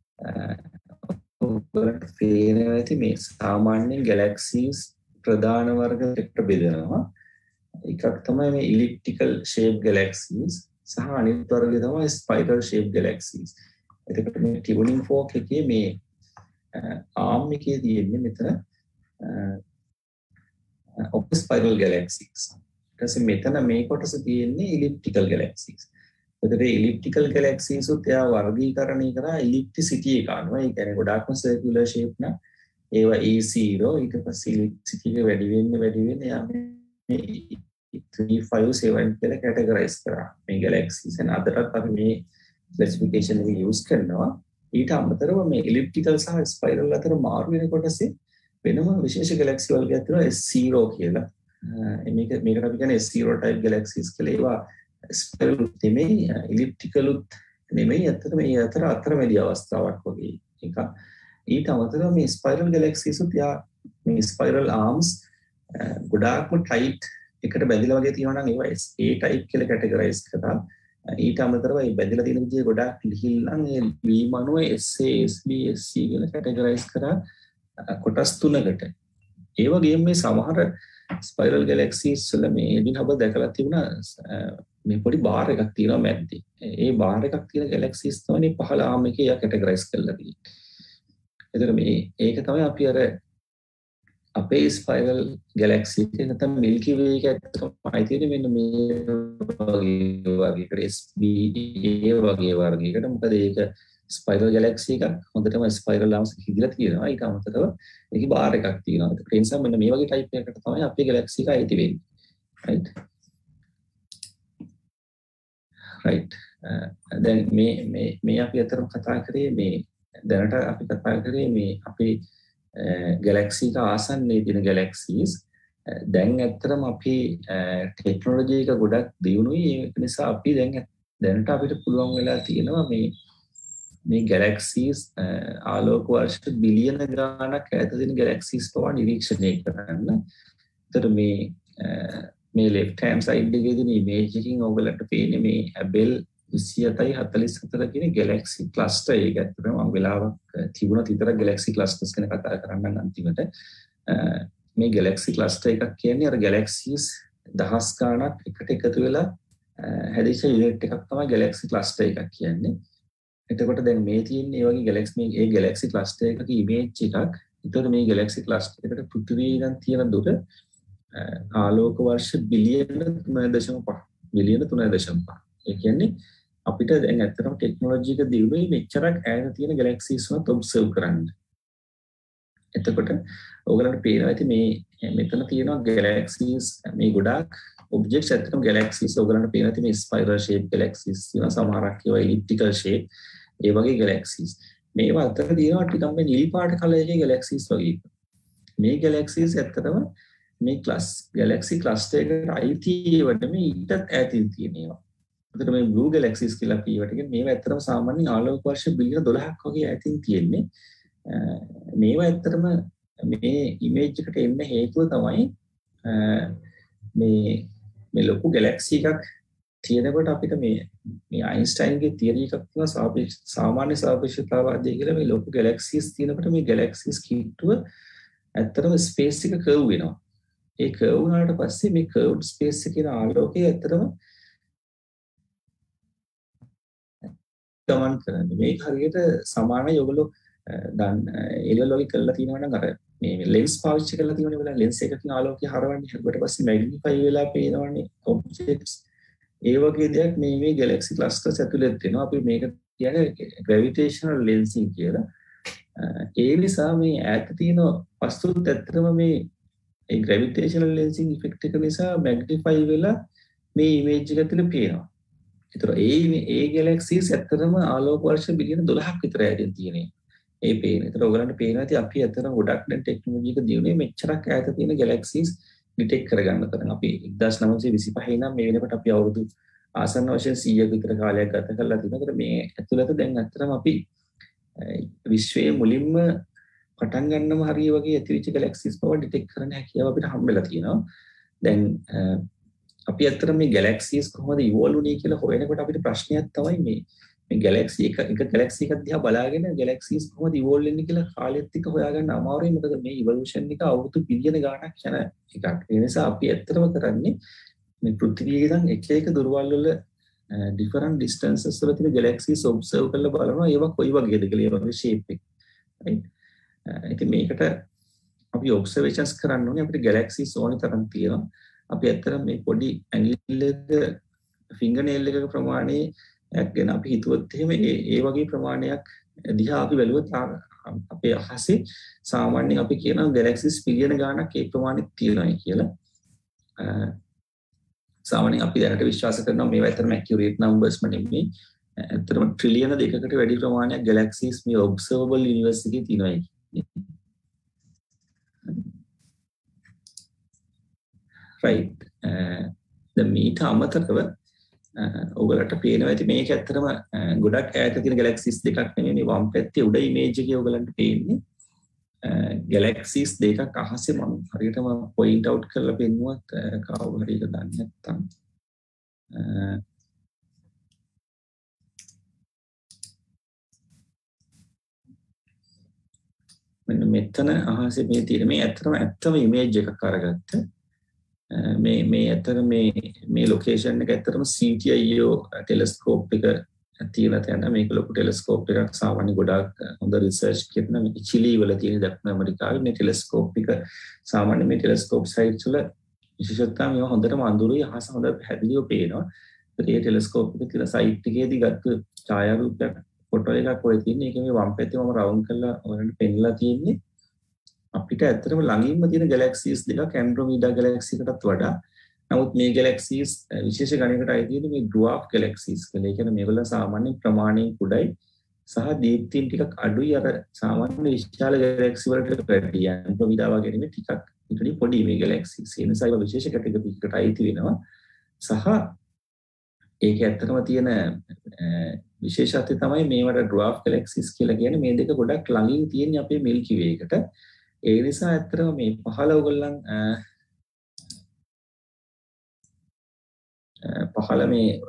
ඔයාලට පේනවා ඇති මේ සාමාන්‍යයෙන් galaxies ප්‍රධාන වර්ග දෙකට බෙදෙනවා. එකක් තමයි මේ elliptical shape galaxies සහ අනිත් වර්ගය තමයි spiral shape galaxies. එතකොට මේ tuning fork එකේ මේ arm එකේ තියෙන්නේ මෙතන ඔප spiral galaxies. ඊට පස්සේ මෙතන මේ කොටස තියෙන්නේ elliptical galaxies. එතකොට elliptical galaxies උත් එයා වර්ගීකරණය කරා ellipticity එක අනුව. ඒ කියන්නේ ගොඩාක්ම circular shape න ඒවා E zero ඊට පස්සේ ellipticity එක වැඩි වෙන්න වැඩි වෙන්න යා මේ three five seven කියලා කැටගරයිස් කරා මේ galaxies. and අදටත් අපි මේ classification එක use කරනවා. ඊට අමතරව මේ elliptical සහ spiral අතර මාරු වෙන කොටසේ වෙනම විශේෂ galaxy වර්ගයක් තියෙනවා S zero කියලා. මේක මේකට අපි කියන්නේ S zero type galaxies කියලා. ඒවා spiral නෙමෙයි elliptical උත් නෙමෙයි. ඇත්තටම මේ අතර අතරමැදි අවස්ථාවක් වගේ එකක්. ඊට අමතරව මේ spiral galaxies උත් යා මේ spiral arms ගොඩාක්ම tight එකට බැඳිලා වගේ තියෙනවා නම් ඒවා A type කියලා කැටගරයිස් කරා. ඊට අමතරව මේ බැඳිලා තියෙන විදිය ගොඩාක් ලිහිල් නම් ඒ වීම අනුව S A S B S C කියලා කැටගරයිස් කරා කොටස් තුනකට. ඒ වගේම මේ සමහර ස්පයිරල් ගැලැක්සිස් වල මේ එඩ්වින් හබල් දැකලා තිබුණා මේ පොඩි බාර් එකක් තියෙනවා මැද්දේ. ඒ බාර් එකක් තියෙන ගැලැක්සිස් තමයි පහළ ආම් එකේ යා කැටගරයිස් කරලා තියෙන්නේ. එතකොට මේ ඒක තමයි අපි අර අපේ ස්පයිරල් ගැලැක්සි එක නැත්නම් මිල්කි වේ එක ඇත්තටම තියෙන්නේ මෙන්න මේ වගේ වර්ගයකට S B A වගේ වර්ගයකට. මොකද ඒක ස්පයිරල් ගැලැක්සි එකක් හොඳටම ස්පයිරල් ආම්ස් හිදලා තියෙනවා. ඊට අමතරව ඒකේ බාර් එකක් තියෙනවා. ඒ නිසා මෙන්න මේ වගේ ටයිප් එකකට තමයි අපේ ගැලැක්සි එක අයිති වෙන්නේ. right right දැන් මේ මේ මේ අපි අතරම කතා කරේ මේ දැනට අපි කතා කරේ මේ අපේ ගැලැක්සි එක ආසන්නයේ තියෙන ගැලැක්සීස්. දැන් ඇත්තටම අපි ටෙක්නොලොජි එක ගොඩක් දියුණුයි. ඒ නිසා අපි දැන් දැනට අපිට පුළුවන් වෙලා තියෙනවා මේ මේ ගැලැක්සීස් ආලෝක වර්ෂ බිලියන ගාණක් ඈත තියෙන ගැලැක්සීස් පවා නිරීක්ෂණය කරන්න. ඒතර මේ මේ left hand side එකේ තියෙන image එකකින් ඔයගලට පේන්නේ මේ Abell විසිහතයි හතළිස් හතර කියන ගැලැක්සි ක්ලස්ටර් එක ඇත්තටම මම වෙලාවක් තිබුණත් විතරක් ගැලැක්සි ක්ලස්ටර්ස් ගැන කතා කරන්න අන්තිමට මේ ගැලැක්සි ක්ලස්ටර් එකක් කියන්නේ අර ගැලැක්සිස් දහස් ගණක් එකට එකතු වෙලා හැදිච්ච යුනිට් එකක් තමයි ගැලැක්සි ක්ලස්ටර් එකක් කියන්නේ. එතකොට දැන් මේ තියෙන මේ වගේ ගැලැක්සි මේ ඒ ගැලැක්සි ක්ලස්ටර් එකක ඉමේජ් එකක්. ඒතකොට මේ ගැලැක්සි ක්ලස්ටර් එකට පෘථිවිය ඉඳන් තියෙන දුර ආලෝක වර්ෂ බිලියන තුනයි දශම පහ බිලියන තුනයි දශම පහ. ඒ කියන්නේ අපිට දැන් ඇත්තටම ටෙක්නොලොජි එක දියුණුවේ මෙච්චරක් ඈත තියෙන ගැලැක්සිස් වලත් ඔබ්සර්ව් කරන්න. එතකොට ඔයගලන්ට පේනවා ඇති මේ මෙතන තියෙනවා ගැලැක්සිස් මේ ගොඩාක් ඔබ්ජෙක්ට්ස් ඇත්තටම ගැලැක්සිස් ඔයගලන්ට පේනවා ඇති මේ ස්පයිරල් ෂේප් ගැලැක්සිස් තියෙනවා සමහරක් ඒවා එලිප්ටිකල් ෂේප් ඒ වගේ ගැලැක්සිස්. මේවා අතර තියෙනවා ටිකක් මේ නිල් පාට කලර් එකේ ගැලැක්සිස් වගේ. මේ ගැලැක්සිස් ඇත්තටම මේ ක්ලස් ගැලැක්සි ක්ලස්ටර් එකට අයිති ඒවට මේ ඊටත් ඈතින් තියෙනවා. එතකොට මේ බ්ලූ ගැලැක්සිස් කියලා කියවට කියන්නේ මේවා ඇත්තටම සාමාන්‍යයෙන් ආලෝක වර්ෂ බිලියන දොළහක් වගේ ඈතින් තියෙන්නේ. මේවා ඇත්තටම මේ ඉමේජ් එකට එන්න හේතුව තමයි මේ මේ ලොකු ගැලැක්සි එකක් තියෙනකොට අපිට මේ මේ අයින්ස්ටයින්ගේ තියරි එකක් තියෙනවා සාපේක්ෂ සාමාන්‍ය සාපේක්ෂතාවාදය කියලා මේ ලොකු ගැලැක්සිස් තියෙනකොට මේ ගැලැක්සිස් කිට්ටුව ඇත්තටම ස්පේස් එක කර්ව් වෙනවා. ඒ කර්ව් වුණාට පස්සේ මේ කර්ව්ඩ් ස්පේස් එකේ ආලෝකය ඇත්තටම ගමන් කරන්නේ. මේක හරියට සමානයි ඔයගොල්ලෝ දැන් එළවලුයි කරලා තියෙනවා නම් අර මේ ලෙන්ස් පාවිච්චි කරලා තියෙනවනේ බලන්න ලෙන්ස් එකකින් ආලෝකය හරවන්නේ ඊට පස්සේ මැග්නිෆයි වෙලා පේනවනේ ඔබ්ජෙක්ට්ස්. ඒ වගේ දෙයක් මේ මේ ගැලැක්සි ක්ලස්ටර්ස් ඇතුළේ තියෙනවා. අපි මේක කියන්නේ ග්‍රැවිටේෂනල් ලෙන්සින් කියලා. ඒ නිසා මේ ඈත තියෙන වස්තුත් ඇත්තටම මේ ඒ ග්‍රැවිටේෂනල් ලෙන්සින් ඉෆෙක්ට් එක නිසා මැග්නිෆයි වෙලා මේ ඉමේජ් එක ඇතුළේ පේනවා. ඒතර ඒ ඒ ගැලැක්සිස් ඇත්තටම ආලෝක වර්ෂ බිලියන දොළහක් විතර ඈතින් තියෙනවා. ඒ පේන. ඒතර ඔයගලන්ට පේනවා ඇති අපි ඇත්තටම ගොඩක් දැන් ටෙක්නොලොජි එක දියුණුවේ මෙච්චරක් ඈත තියෙන ගැලැක්සිස් ඩිටෙක්ට් කරගන්න තරම් අපි එක්දාස් නවසිය විසිපහ ඉඳන් මේ වෙනකොට අපි අවුරුදු ආසන්න වශයෙන් සීයක් විතර කාලයක් ගත කරලා තිනවා. ඒතර මේ ඇතුළත දැන් ඇත්තටම අපි විශ්වයේ මුලින්ම පටන් ගන්නම හරිය වගේ ඇතිවිච්ච ගැලැක්සිස් බව ඩිටෙක්ට් කරන්න හැකියාව අපිට හම්බෙලා තියෙනවා. දැන් අපි ඇත්තටම මේ ගැලැක්සිස් කොහොමද ඉවෝල්ව් වුනේ කියලා හොයනකොට අපිට ප්‍රශ්නයක් තමයි මේ මේ ගැලැක්සි එක එක ගැලැක්සි එකක් දිහා බලාගෙන ගැලැක්සිස් කොහොමද ඉවෝල්ව් වෙන්නේ කියලා කාලෙත් එක්ක හොයාගන්න අමාරුයි. මොකද මේ ඉවොලුෂන් එක අවුරුදු බිලියන ගාණක් යන එකක්. ඒ නිසා අපි ඇත්තටම කරන්නේ මේ පෘථිවියේ ඉඳන් එක එක දුරවල් වල ඩිෆරන්ට් ඩිස්ටන්සස් වල තියෙන ගැලැක්සිස් ඔබ්සර්ව් කරලා බලනවා ඒවා කොයි වගේද කියලා ඒ වගේ ෂේප් එක. right? ඉතින් මේකට අපි ඔබ්සර්වේෂන්ස් කරන්න ඕනේ. අපිට ගැලැක්සිස් ඕනි තරම් තියෙනවා. අපි ඇත්තටම මේ පොඩි ඇඟිල්ල එක ෆින්ගර් නේල් එකක ප්‍රමාණය ගැන අපි හිතුවොත් එහෙම ඒ ඒ වගේ ප්‍රමාණයක් දිහා අපි බැලුවොත් අපේ අහසේ සාමාන්‍යයෙන් අපි කියනවා ගැලැක්සිස් බිලියන ගාණක් ඒ ප්‍රමාණෙත් තියෙනවා කියලා. සාමාන්‍යයෙන් අපි දැනට විශ්වාස කරනවා මේවා ඇත්තටම ඇකියුරේට් නම්බර්ස් නෙමෙයි. ඇත්තටම ට්‍රිලියන දෙකකට වැඩි ප්‍රමාණයක් ගැලැක්සිස් මේ ඔබ්සර්වබල් යුනිවර්ස් එකේ තියෙනවා. right. දැන් මේට අමතරව ඔයගලට පේනවා ඇති මේක ඇත්තටම ගොඩක් ඈත තියෙන ගැලැක්සිස් දෙකක් නෙමෙයි මේ වම් පැත්තේ උඩ ඉමේජ් එකේ ඔයගලන්ට පේන්නේ ගැලැක්සිස් දෙකක් අහසේ මම හරියටම පොයින්ට් අවුට් කරලා පෙන්නුවත් කවුරු හරි ඒක දන්නේ නැත්නම් මෙන්න මෙතන අහසේ මේ තියෙන මේ ඇත්තටම ඇත්තම ඉමේජ් එකක් අරගත්ත මේ මේ ඇත්තට මේ මේ ලොකේෂන් එක ඇත්තටම සී ටී ආයි ඕ ටෙලස්කෝප් එක තියෙන තැන මේක ලොකු ටෙලස්කෝප් එකක් සාමාන්‍ය ගොඩාක් හොඳ රිසර්ච් කරන මේ චිලි වල තියෙන දක්ෂිණ ඇමරිකාවේ මේ ටෙලස්කෝප් එක සාමාන්‍ය මේ ටෙලස්කෝප් සයිට්ස් වල විශේෂත්වය මේවා හොඳටම අඳුරුයි අහස හොඳ පැහැදිලිව පේනවා. ඒ ටෙලස්කෝප් එක තියෙන සයිට් එකේදී ගත්ත ඡායාරූපයක් ෆොටෝ එකක් ඔය තියෙන්නේ. ඒක මේ වම් පැත්තේ මම රවුන්ඩ් කරලා ඔයාලට පෙන්නලා තියෙන්නේ. අපිට ඇත්තටම ළඟින්ම තියෙන ගැලැක්සිස් දෙකක් ඇන්ඩ්‍රොමීඩා ගැලැක්සි එකටත් වඩා. නමුත් මේ ගැලැක්සිස් විශේෂ ගණයකට අයිති වෙන්නේ මේ ඩ්වාර්ෆ් ගැලැක්සිස් කියලා. ඒ කියන්නේ මේවල සාමාන්‍ය ප්‍රමාණයෙන් කුඩයි සහ දීප්තියෙන් ටිකක් අඩුයි අර සාමාන්‍ය විශාල ගැලැක්සි වලට වැඩිය. ඇන්ඩ්‍රොමීඩා වගේ නෙමෙයි ටිකක් ඊටදී පොඩි මේ ගැලැක්සිස්. ඒ නිසා ඒවා විශේෂ කැටගරියකට අයිති වෙනවා. සහ ඒක ඇත්තටම තියෙන විශේෂත්වය තමයි මේවට ඩ්වාර්ෆ් ගැලැක්සිස් කියලා කියන්නේ මේ දෙක ගොඩක් ළඟින් තියෙන අපේ මිල්කි වේ එකට. ඒ නිසා ඇත්තටම මේ පහළ ඔයගොල්ලන් පහළ මේ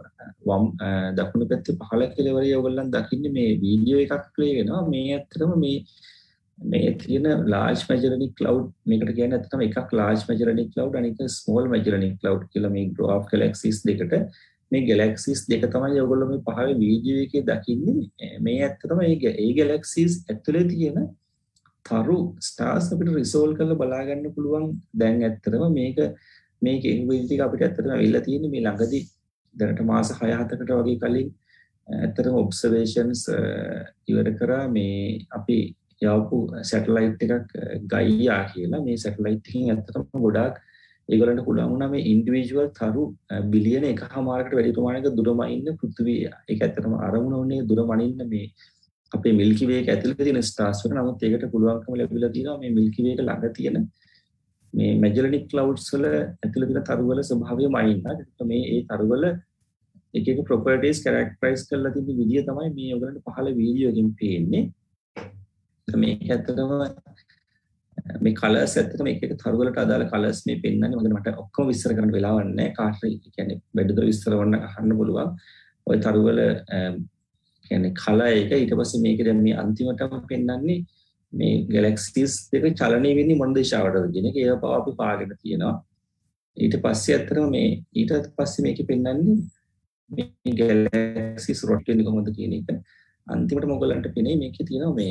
වම් දකුණු පැත්තේ පහළ කෙළවරේ ඔයගොල්ලන් දකින්නේ මේ වීඩියෝ එකක් ප්ලේ වෙනවා. මේ ඇත්තටම මේ මේ තියෙන large measuring cloud මේකට කියන්නේ ඇත්තටම එකක් large measuring cloud අනික small measuring cloud කියලා මේ graph galaxies දෙකට මේ galaxies දෙක තමයි ඔයගොල්ලෝ මේ පහළ වීඩියෝ එකේ දකින්නේ. මේ ඇත්තටම මේ ඒ galaxies ඇතුලේ තියෙන තරු stars අපිට resolve කරලා බලා ගන්න පුළුවන්. දැන් ඇත්තටම මේක මේ capability එක අපිට ඇත්තටම අවිල්ලා තියෙන්නේ මේ ළඟදී දැනට මාස හය හතකට වගේ කලින් ඇත්තටම observations ඉවර කරා මේ අපි යවපු සැටලයිට් එකක් ගයියා කියලා. මේ සැටලයිට් එකකින් ඇත්තටම ගොඩාක් ඒගොල්ලන්ට පුළුවන් වුණා මේ ඉන්ඩිවිජුවල් තරු බිලියන එකමාරකට වැඩි ප්‍රමාණයක දුර මනින්න පෘථිවිය. ඒක ඇත්තටම අරමුණ උනේ දුර මනින්න මේ අපේ මිල්කි වේ එක ඇතුළේ තියෙන ස්ටාර්ස් වල. නමුත් ඒකට පුළුවන්කම ලැබිලා තියෙනවා මේ මිල්කි වේ එක ළඟ තියෙන මේ මැජෙලනික් ක්ලවුඩ්ස් වල ඇතුළේ තියෙන තරු වල ස්වභාවය මනින්න. ඒක මේ ඒ තරු වල එක එක ප්‍රොපර්ටිස් කැරක්ටරයිස් කරලා තියෙන විදිය තමයි මේ ඔයගලන්ට පහළ වීඩියෝ එකකින් පේන්නේ. මේක ඇත්තටම මේ කලර්ස් ඇත්තටම එක එක තරු වලට අදාළ කලර්ස් මේ පෙන්නන්නේ. මොකද මට ඔක්කොම විස්තර කරන්න වෙලාවක් නැහැ. කාටද කියන්නේ වැඩිදුර විස්තර වන්න අහන්න පුළුවන්. ওই තරු වල කියන්නේ කලර් එක ඊට පස්සේ මේක දැන් මේ අන්තිමටම පෙන්නන්නේ මේ ගැලැක්සිස් දෙක චලනය වෙන්නේ මොන දිශාවටද කියන එක. ඒව පව අපි පාගෙන තියෙනවා. ඊට පස්සේ ඇත්තටම මේ ඊට පස්සේ මේකේ පෙන්නන්නේ මේ ගැලැක්සිස් රොටේට් වෙන්නේ කොහොමද කියන එක. අන්තිමට මොකලන්ට පෙනේ මේකේ තියෙනවා මේ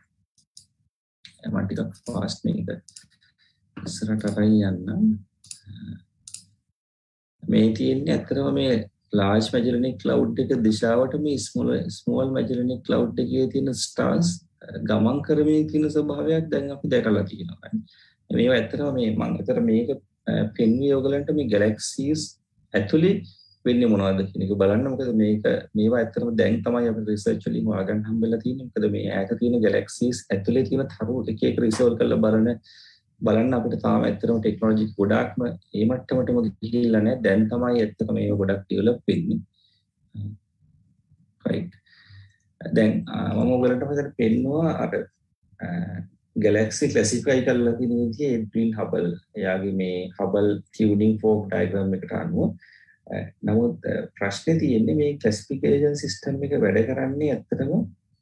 මම ටිකක් ෆාස්ට් මේක ඉස්සරහට අරන් යන්න. මේ තියෙන්නේ ඇත්තටම මේ large measuring cloud එක දිශාවට මේ small small measuring cloud එකේ තියෙන stars ගමන් කරමින් තියෙන ස්වභාවයක් දැන් අපි දැකලා තියෙනවා. මේවා ඇත්තටම මේ මම අතර මේක පෙන්වන්නේ ඔයගලන්ට මේ galaxies ඇතුලේ වෙන්නේ මොනවද කියන එක බලන්න. මොකද මේක මේවා ඇත්තටම දැන් තමයි අපේ රිසර්ච් වලින් හොයාගන්න හම්බෙලා තියෙන්නේ. මොකද මේ ඈත තියෙන galaxies ඇතුලේ තියෙන තරු එක එක රිසෝල්ව් කරලා බලන බලන්න අපිට තාම ඇත්තටම ටෙක්නොලොජි ගොඩාක්ම ඒ මට්ටමටම ගිහිල්ලා නැහැ. දැන් තමයි ඇත්තටම මේව ගොඩක් ඩෙවලොප් වෙන්නේ. right. දැන් මම ඔයගලන්ට මෙතන පෙන්නවා අර galaxy classify කරලා තියෙන විදිහේ එඩ්වින් හබල් එයාගේ මේ හබල් tuning fork diagram එකට අනුව. නමුත් ප්‍රශ්නේ තියෙන්නේ මේ classification system එක වැඩ කරන්නේ ඇත්තටම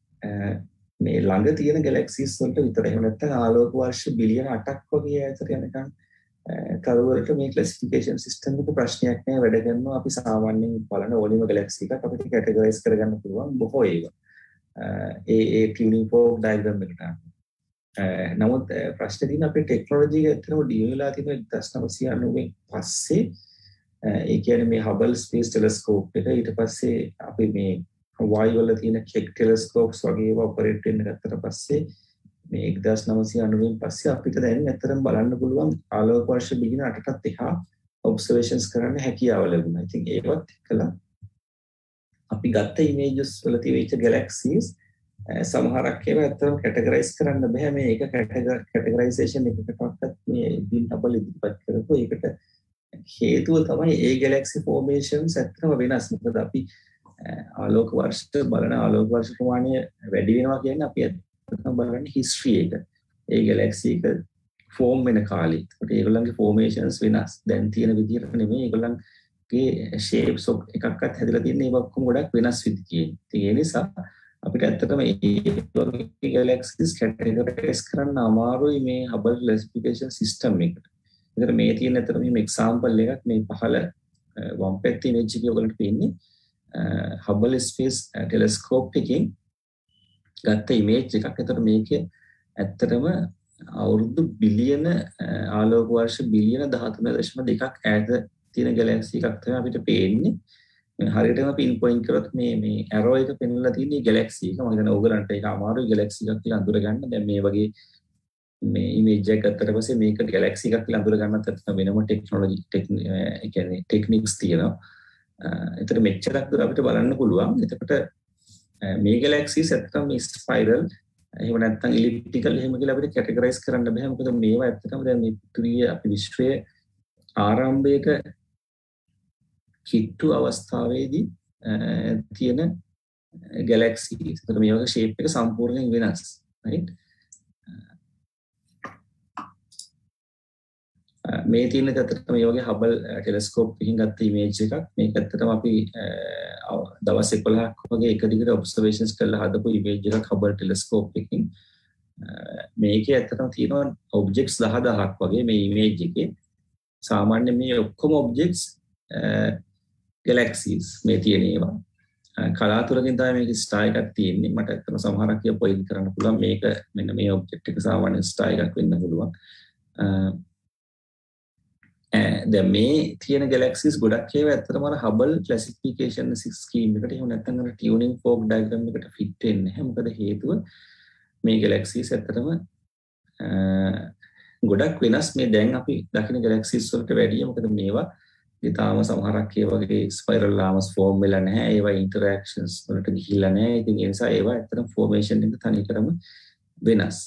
මේ ළඟ තියෙන galaxies වලට විතරයි. එහෙම නැත්නම් ආලෝක වර්ෂ බිලියන අටක් වගේ ඈතට යනකම් තරු වලට මේ classification system එක ප්‍රශ්නයක් නෑ වැඩ කරනවා. අපි සාමාන්‍යයෙන් බලන ඕනෙම galaxy එකක් අපිට categorize කරගන්න පුළුවන් බොහෝ ඒවා. ඒ ඒ tuning fork diagram එකට. නමුත් ප්‍රශ්නේ තියෙන්නේ අපේ ටෙක්නොලොජි එක ඇත්තටම ඩියුල් වෙලා තියෙන එක්දහස් නවසිය අනූවෙන් පස්සේ ඒ කියන්නේ මේ Hubble Space Telescope එක ඊට පස්සේ අපි මේ Hawaii වල තියෙන Keck telescopes වගේ ඒවා ඔපරේට් වෙන්න ගත්තට පස්සේ මේ එක්දහස් නවසිය අනූවෙන් පස්සේ අපිට දැන් ඇත්තටම බලන්න පුළුවන් ආලෝක වර්ෂ බිලියන අටටත් එහා ඔබ්සර්වේෂන්ස් කරන්න හැකියාව ලැබුණා. ඉතින් ඒවත් එක්කලා අපි ගත්ත ඉමේජස් වල තියෙච්ච galaxies සමහරක් ඒවා ඇත්තටම කැටගරයිස් කරන්න බෑ. මේ එක කැටගරයිසේෂන් එකකටවත් මේ ඉදින් Hubble ඉදිරිපත් කරපු ඒකට හේතුව තමයි ඒ galaxy formations ඇත්තටම වෙනස්. මොකද අපි ආලෝක වර්ෂ බලන ආලෝක වර්ෂ ප්‍රමාණය වැඩි වෙනවා කියන්නේ අපි ඇත්තටම බලන්නේ history එක. ඒ galaxy එක form වෙන කාලේ. ඒකට ඒගොල්ලන්ගේ formations වෙනස්. දැන් තියෙන විදිහට නෙමෙයි ඒගොල්ලන්ගේ shapes එකක්වත් හැදලා තියෙන්නේ ඒ ඔක්කොම ගොඩක් වෙනස් විදිහකින්. ඉතින් ඒ නිසා අපිට ඇත්තටම මේ වගේ galaxies categorize කරන්න අමාරුයි මේ Hubble classification system එකට. ඒතර මේ තියෙන ඇත්තට මේ example එකක් මේ පහළ වම් පැත්තේ image එකේ ඔයගලන්ට පේන්නේ Hubble Space Telescope එකකින් ගත්ත image එකක්. ඒතර මේකේ ඇත්තටම අවුරුදු බිලියන ආලෝක වර්ෂ බිලියන දහතුන දශම දෙකක් ඈත තියෙන galaxy එකක් තමයි අපිට පේන්නේ. හරියටම පින් පොයින්ට් කරොත් මේ මේ arrow එක පෙන්වලා තියෙන galaxy එක. මම හිතන්නේ ඕගලන්ට ඒක අමාරුයි galaxy එකක් කියලා අඳුර ගන්න. දැන් මේ වගේ මේ image එක ගත්තට පස්සේ මේක galaxy එකක් කියලා අඳුර ගන්නත් ඇත්තටම වෙනම ටෙක්නොලොජි ඒ කියන්නේ ටෙක්නික්ස් තියෙනවා. ඒතර මෙච්චරක් දුර අපිට බලන්න පුළුවන්. එතකොට මේ galaxies ඇත්තටම මේ spiral එහෙම නැත්නම් elliptical එහෙම කියලා අපිට categorize කරන්න බෑ. මොකද මේවා ඇත්තටම දැන් මේ පෘථිවිය අපි විශ්වයේ ආරම්භයක කිට්ටු අවස්ථාවේදී තියෙන galaxies. ඒතර මේ වගේ shape එක සම්පූර්ණයෙන් වෙනස්. right? මේ තියෙන ඇත්තටම මේ වගේ හබල් ටෙලස්කෝප් එකකින් ගත්ත ඉමේජ් එකක්. මේක ඇත්තටම අපි දවස් එකොළහක් වගේ එක දිගට ඔබ්සර්වේෂන්ස් කරලා හදපු ඉමේජ් එකක් හබල් ටෙලස්කෝප් එකකින්. මේකේ ඇත්තටම තියෙනවා ඔබ්ජෙක්ට්ස් දහදහක් වගේ මේ ඉමේජ් එකේ. සාමාන්‍ය මේ ඔක්කොම ඔබ්ජෙක්ට්ස් ගැලැක්සිස් මේ තියෙන ඒවා. කලාතුරකින් තමයි මේක ස්ටාර් එකක් තියෙන්නේ. මට ඇත්තටම සමහරක් කිය පොයින්ට් කරන්න පුළුවන් මේක මෙන්න මේ ඔබ්ජෙක්ට් එක සාමාන්‍ය ස්ටාර් එකක් වෙන්න පුළුවන්. දැන් මේ තියෙන ගැලැක්සිස් ගොඩක් ඒවා ඇත්තටම අර හබල් ක්ලාසිෆිකේෂන් ස්කීම් එකට එහෙම නැත්නම් අර ටියුනින් ෆෝක් ඩයග්‍රෑම් එකට ෆිට වෙන්නේ නැහැ. මොකද හේතුව මේ ගැලැක්සිස් ඇත්තටම ගොඩක් වෙනස් මේ දැන් අපි දකින ගැලැක්සිස් වලට වැඩිය. මොකද මේවා ඊටාම සමහරක් ඒ වගේ ස්පයිරල් ආමස් ෆෝම් වෙලා නැහැ. ඒවා ඉන්ටරැක්ෂන්ස් වලට ගිහිල්ලා නැහැ. ඉතින් ඒ නිසා ඒවා ඇත්තටම ෆෝමේෂන් එක තනිකරම වෙනස්.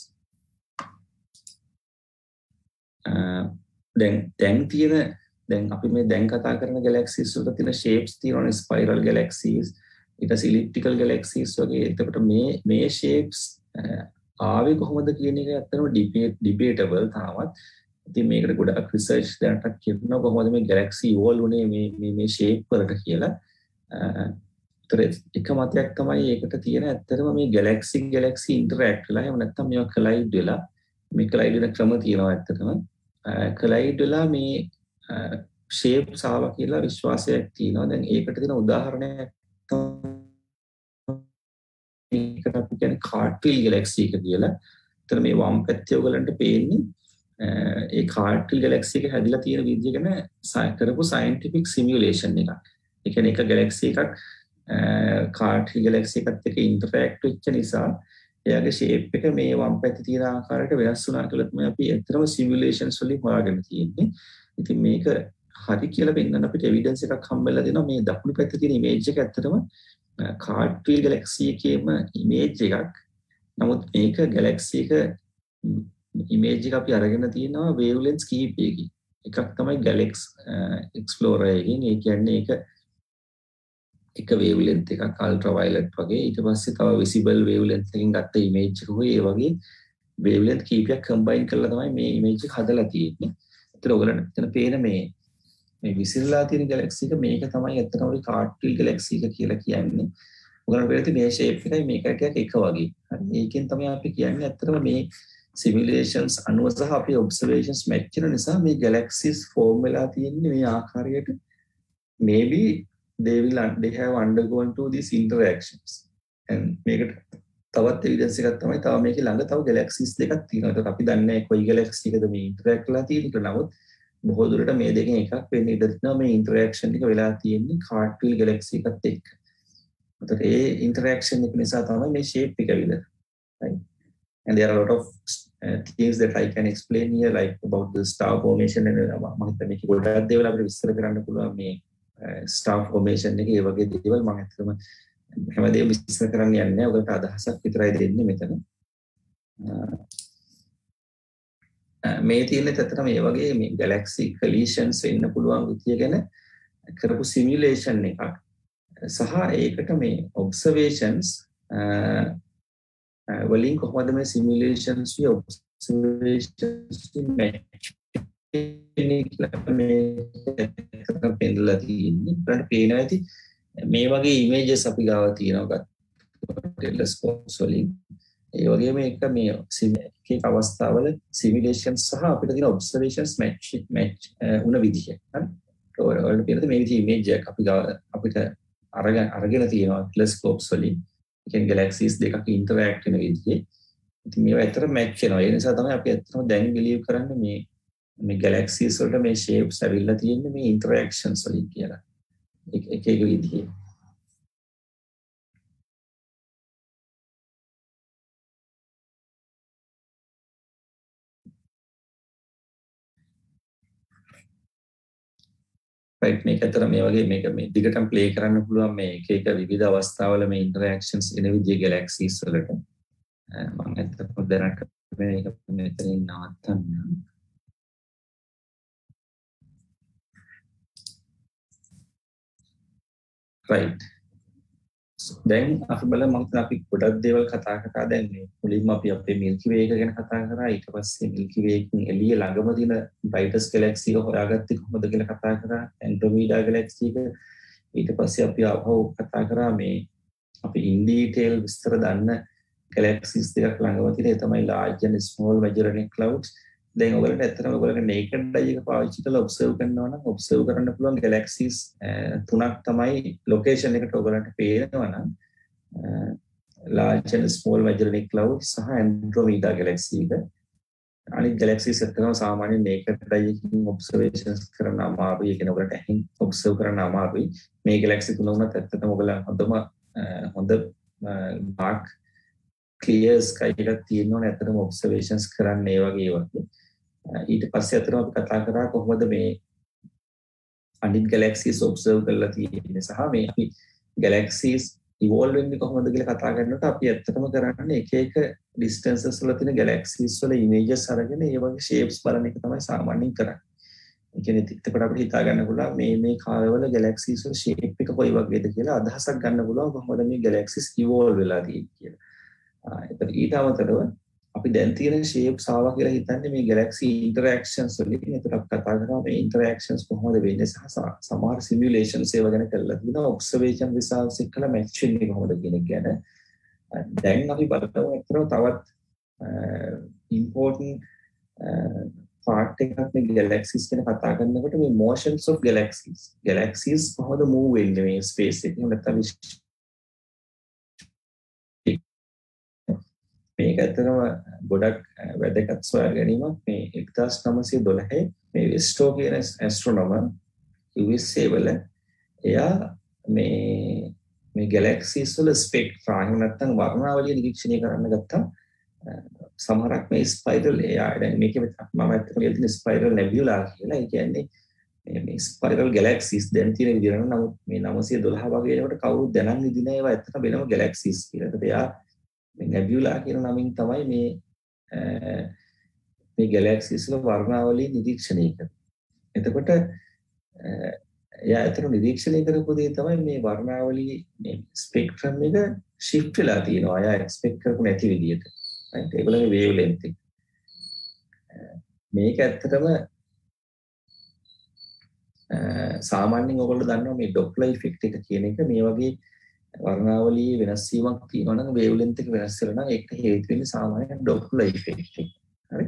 දැන් දැන් තියෙන දැන් අපි මේ දැන් කතා කරන ගැලැක්සිස් වල තියෙන ෂේප්ස් තියෙනවනේ ස්පයිරල් ගැලැක්සිස් ඊට පස්සේ ඉලිප්ටිකල් ගැලැක්සිස් වගේ. එතකොට මේ මේ ෂේප්ස් ආවේ කොහොමද කියන එක ඇත්තටම ඩිබේටබල් තාමත්. ඉතින් මේකට ගොඩක් රිසර්ච් දැනට කරනවා කොහොමද මේ ගැලැක්සි ඉවෝල්ව් වුනේ මේ මේ මේ ෂේප් වලට කියලා. ඒතර එක මතයක් තමයි ඒකට තියෙන ඇත්තටම මේ ගැලැක්සි ගැලැක්සි ඉන්ටරැක්ට් වෙලා එහෙම නැත්නම් මේවා කොලයිඩ් වෙලා මේ කොලයිඩ් වෙන ක්‍රම තියෙනවා ඇත්තටම. කොලයිඩ් වෙලා මේ ෂේප්ස් ආවා කියලා විශ්වාසයක් තියෙනවා. දැන් ඒකට තියෙන උදාහරණයක් මේකට අපි කියන්නේ කාර්ට්විල් ගැලැක්සි එක කියලා. ඒතර මේ වම් පැත්තේ ඔයගලන්ට පේන්නේ ඒ කාර්ට්විල් ගැලැක්සි එක හැදිලා තියෙන විදිය ගැන කරපු සයන්ටිෆික් සිමියුලේෂන් එකක්. ඒ කියන්නේ එක ගැලැක්සි එකක් කාර්ට්විල් ගැලැක්සි එකත් එක්ක ඉන්ටරැක්ට් වෙච්ච නිසා එයාගේ ෂේප් එක මේ වම් පැත්තේ තියෙන ආකාරයට වෙනස් වුණා කියලා තමයි අපි ඇත්තටම සිමියුලේෂන්ස් වලින් හොයාගෙන තියෙන්නේ. ඉතින් මේක හරි කියලා පෙන්වන්න අපිට එවිඩන්ස් එකක් හම්බෙලා දෙනවා. මේ දකුණු පැත්තේ තියෙන ඉමේජ් එක ඇත්තටම කාර්ට්විල් ගැලැක්සි එකේම ඉමේජ් එකක්. නමුත් මේක ගැලැක්සි එක ඉමේජ් එක අපි අරගෙන තියෙනවා වේව්ලෙන්ස් කීපයකින්. එකක් තමයි ගැලැක්ස් එක්ස්ප්ලෝරර් එකකින්. ඒ කියන්නේ ඒක එක වේව්ලෙන්ත් එකක් අල්ට්‍රා වයලට් වගේ. ඊට පස්සේ තව විසිබල් වේව්ලෙන්ත් එකකින් ගත්ත ඉමේජ් එක ඔය ඒ වගේ වේව්ලෙන්ත් කීපයක් කම්බයින් කරලා තමයි මේ ඉමේජ් එක හදලා තියෙන්නේ. ඒතර ඔයගලන්ට එතන පේන මේ මේ විසිරලා තියෙන ගැලැක්සි එක මේක තමයි ඇත්තටම ඔය කාර්ට්විල් ගැලැක්සි එක කියලා කියන්නේ. ඔයගලන්ට පේන්නේ මේ ෂේප් එකයි මේක ටිකක් එක වගේ. හරි. ඒකෙන් තමයි අපි කියන්නේ ඇත්තටම මේ සිමියුලේෂන්ස් අනුව සහ අපේ ඔබ්සර්වේෂන්ස් මැච් වෙන නිසා මේ ගැලැක්සිස් ෆෝම් වෙලා තියෙන්නේ මේ ආකාරයට. maybe they will they have undergone to these interactions. and මේකට තවත් එවිඩන්ස් එකක් තමයි තව මේකේ ළඟ තව ගැලැක්සිස් දෙකක් තියෙනවා. ඒකට අපි දන්නේ නැහැ කොයි ගැලැක්සි එකද මේ ඉන්ටරැක්ට් වෙලා තියෙන්නේ කියලා. නමුත් බොහෝ දුරට මේ දෙකෙන් එකක් වෙන්න ඉඩ තියෙනවා. මේ ඉන්ටරැක්ෂන් එක වෙලා තියෙන්නේ කාර්ට්විල් ගැලැක්සි එකත් එක්ක. ඒතර ඒ ඉන්ටරැක්ෂන් එක නිසා තමයි මේ ෂේප් එක ඇවිල්ලා. right? And there are a lot of uh, things that I can explain here, like about the star formation and මම හිතන්නේ මේක ගොඩක් දේවල් අපිට විස්තර කරන්න පුළුවන් මේ star formation එකේ ඒ වගේ දේවල් මම හිතනවා හැමදේම විස්තර කරන්න යන්නේ නැහැ. ඔයගොල්ලන්ට අදහසක් විතරයි දෙන්නේ මෙතන. මේ තියෙන ඇත්තටම මේ වගේ මේ ගැලැක්සි කොලිෂන්ස් වෙන්න පුළුවන් විදිය ගැන කරපු සිමියුලේෂන් එකක් සහ ඒකට මේ ඔබ්සර්වේෂන්ස් වලින් කොහොමද මේ සිමියුලේෂන්ස් වි ඔබ්සර්වේෂන්ස් මැච් මේ පෙන්නලා තියෙන්නේ. අපිට පේනවා ඇති මේ වගේ ඉමේජස් අපි ගාව තියෙනවා ටෙලස්කෝප්ස් වලින්. ඒ වගේම එක මේ එක අවස්ථාවල සිමියුලේෂන්ස් සහ අපිට තියෙන ඔබ්සර්වේෂන්ස් මැච් මැච් වුණ විදිහ. හරි. ඔයාලට පේනද මේ විදිහ ඉමේජ් එකක් අපි ගාව අපිට අරගෙන අරගෙන තියෙනවා ටෙලස්කෝප්ස් වලින්. කියන්නේ ගැලැක්සිස් දෙකක් ඉන්ටරැක්ට් වෙන විදිහේ. ඉතින් මේවා ඇත්තට මැච් වෙනවා. ඒ නිසා තමයි අපි ඇත්තටම දැන් බිලීව් කරන්නේ මේ මේ ගැලැක්සිස් වලට මේ ෂේප්ස් ඇවිල්ලා තියෙන්නේ මේ ඉන්ටරැක්ෂන්ස් වලින් කියලා. එක එක එක විදිහේ. right මේක ඇත්තට මේ වගේ මේක මේ දිගටම ප්ලේ කරන්න පුළුවන් මේ එක එක විවිධ අවස්ථාවල මේ ඉන්ටරැක්ෂන්ස් එන විදිහේ ගැලැක්සිස් වලට. මම ඇත්තටම දැනට මේක මෙතනින් නවත්තන්න. right දැන් අපි බලමු මම අපි ගොඩක් දේවල් කතා කරා දැන් මේ මුලින්ම අපි අපේ මිල්කි වේ එක ගැන කතා කරා ඊට පස්සේ මිල්කි වේ එකකින් එළිය ළඟම තියෙන බ්‍රයිටස් ගැලැක්සි එක හොයාගත්තේ කොහොමද කියලා කතා කරා ඇන්ඩ්‍රොමීඩා ගැලැක්සි එක ඊට පස්සේ අපි ආපහු කතා කරා මේ අපි ඉන් ඩීටේල් විස්තර දන්න ගැලැක්සිස් දෙකක් ළඟම තියෙන ඒ තමයි large and small Magellanic clouds දැන් ඔයගොල්ලන්ට ඇත්තටම ඔයගොල්ලන්ගේ naked eye එක පාවිච්චි කරලා observe කරනවා නම් observe කරන්න පුළුවන් galaxies තුනක් තමයි location එකට ඔයගොල්ලන්ට පේනවා නම් large and small Magellanic clouds සහ Andromeda galaxy එක අනිත් galaxies ඇත්තටම සාමාන්‍ය naked eye එකකින් observations කරන්න අමාරුයි ඒක නේ ඔයගොල්ලන්ට ඇහින් observe කරන්න අමාරුයි මේ galaxy තුන උනත් ඇත්තටම ඔයගොල්ලන් හොඳම හොඳ dark clear sky එකක් තියෙනවනේ ඇත්තටම observations කරන්න ඒ වගේ වගේ ඊට පස්සේ අතරම අපි කතා කරා කොහොමද මේ අනිත් galaxies observe කරලා තියෙන්නේ සහ මේ අපි galaxies evolve වෙන්නේ කොහොමද කියලා කතා කරනකොට අපි ඇත්තටම කරන්නේ එක එක distances වල තියෙන galaxies වල images අරගෙන ඒ වගේ shapes බලන එක තමයි සාමාන්‍යයෙන් කරන්නේ. ඒ කියන්නේ එතකොට අපිට හිතා ගන්න පුළුවන් මේ මේ කාලවල galaxies වල shape එක කොයි වගේද කියලා අදහසක් ගන්න පුළුවන් කොහොමද මේ galaxies evolve වෙලා තියෙන්නේ කියලා. ආ එතකොට ඊට අමතරව අපි දැන් තියෙන shapes ආවා කියලා හිතන්නේ මේ galaxy interactions වලින්. ඒකට අපි කතා කරා මේ interactions කොහොමද වෙන්නේ සහ සමහර simulations ඒව ගැන කරලා තියෙනවා. observation results එක්කලා match වෙන්නේ කොහොමද කියන එක ගැන. දැන් අපි බලමු අතරව තවත් important part එකක් මේ galaxies ගැන කතා කරනකොට මේ motions of galaxies. galaxies කොහොමද move වෙන්නේ මේ space එකේ. නැත්නම් මේක ඇත්තටම ගොඩක් වැදගත් සොයා ගැනීමක් මේ එක්දාස් නවසිය දොළහේ මේ වෙස්ටෝ කියන ඇස්ට්‍රොනොමර් යු එස් ඒ වල එයා මේ මේ ගැලැක්සිස් වල ස්පෙක්ට්‍රා එහෙම නැත්නම් වර්ණාවලිය නිරීක්ෂණය කරන්න ගත්තා සමහරක් මේ ස්පයිරල් එයා දැන් මේකේ මම ඇත්තටම කියලා තියෙන ස්පයිරල් නෙබියුලා කියලා ඒ කියන්නේ මේ මේ ස්පයිරල් ගැලැක්සිස් දැන් තියෙන විදිහට නමුත් මේ නවසිය දොළහ වගේ ඒකට කවුරුත් දැනන් ඉදින ඒවා ඇත්තටම වෙනම ගැලැක්සිස් කියලා. ඒකට එයා මේ nebula කියන නමින් තමයි මේ මේ galaxies වල වර්ණාවලිය නිරීක්ෂණය කරන්නේ. එතකොට එයා අතන නිරීක්ෂණය කරපු දේ තමයි මේ වර්ණාවලිය මේ ස්පෙක්ට්‍රම් එක shift වෙලා තියෙනවා. එයා expect කරපු නැති විදිහට. right? ඒගොල්ලෝගේ wavelength එක. මේක ඇත්තටම සාමාන්‍යයෙන් ඔයගොල්ලෝ දන්නවා මේ Doppler effect එක කියන එක මේ වගේ වර්ණාවලියේ වෙනස් වීමක් තියෙනවා නම් wavelength එක වෙනස් වෙලා නම් ඒක හේතු වෙන්නේ සාමාන්‍යයෙන් Doppler effect එක. හරි?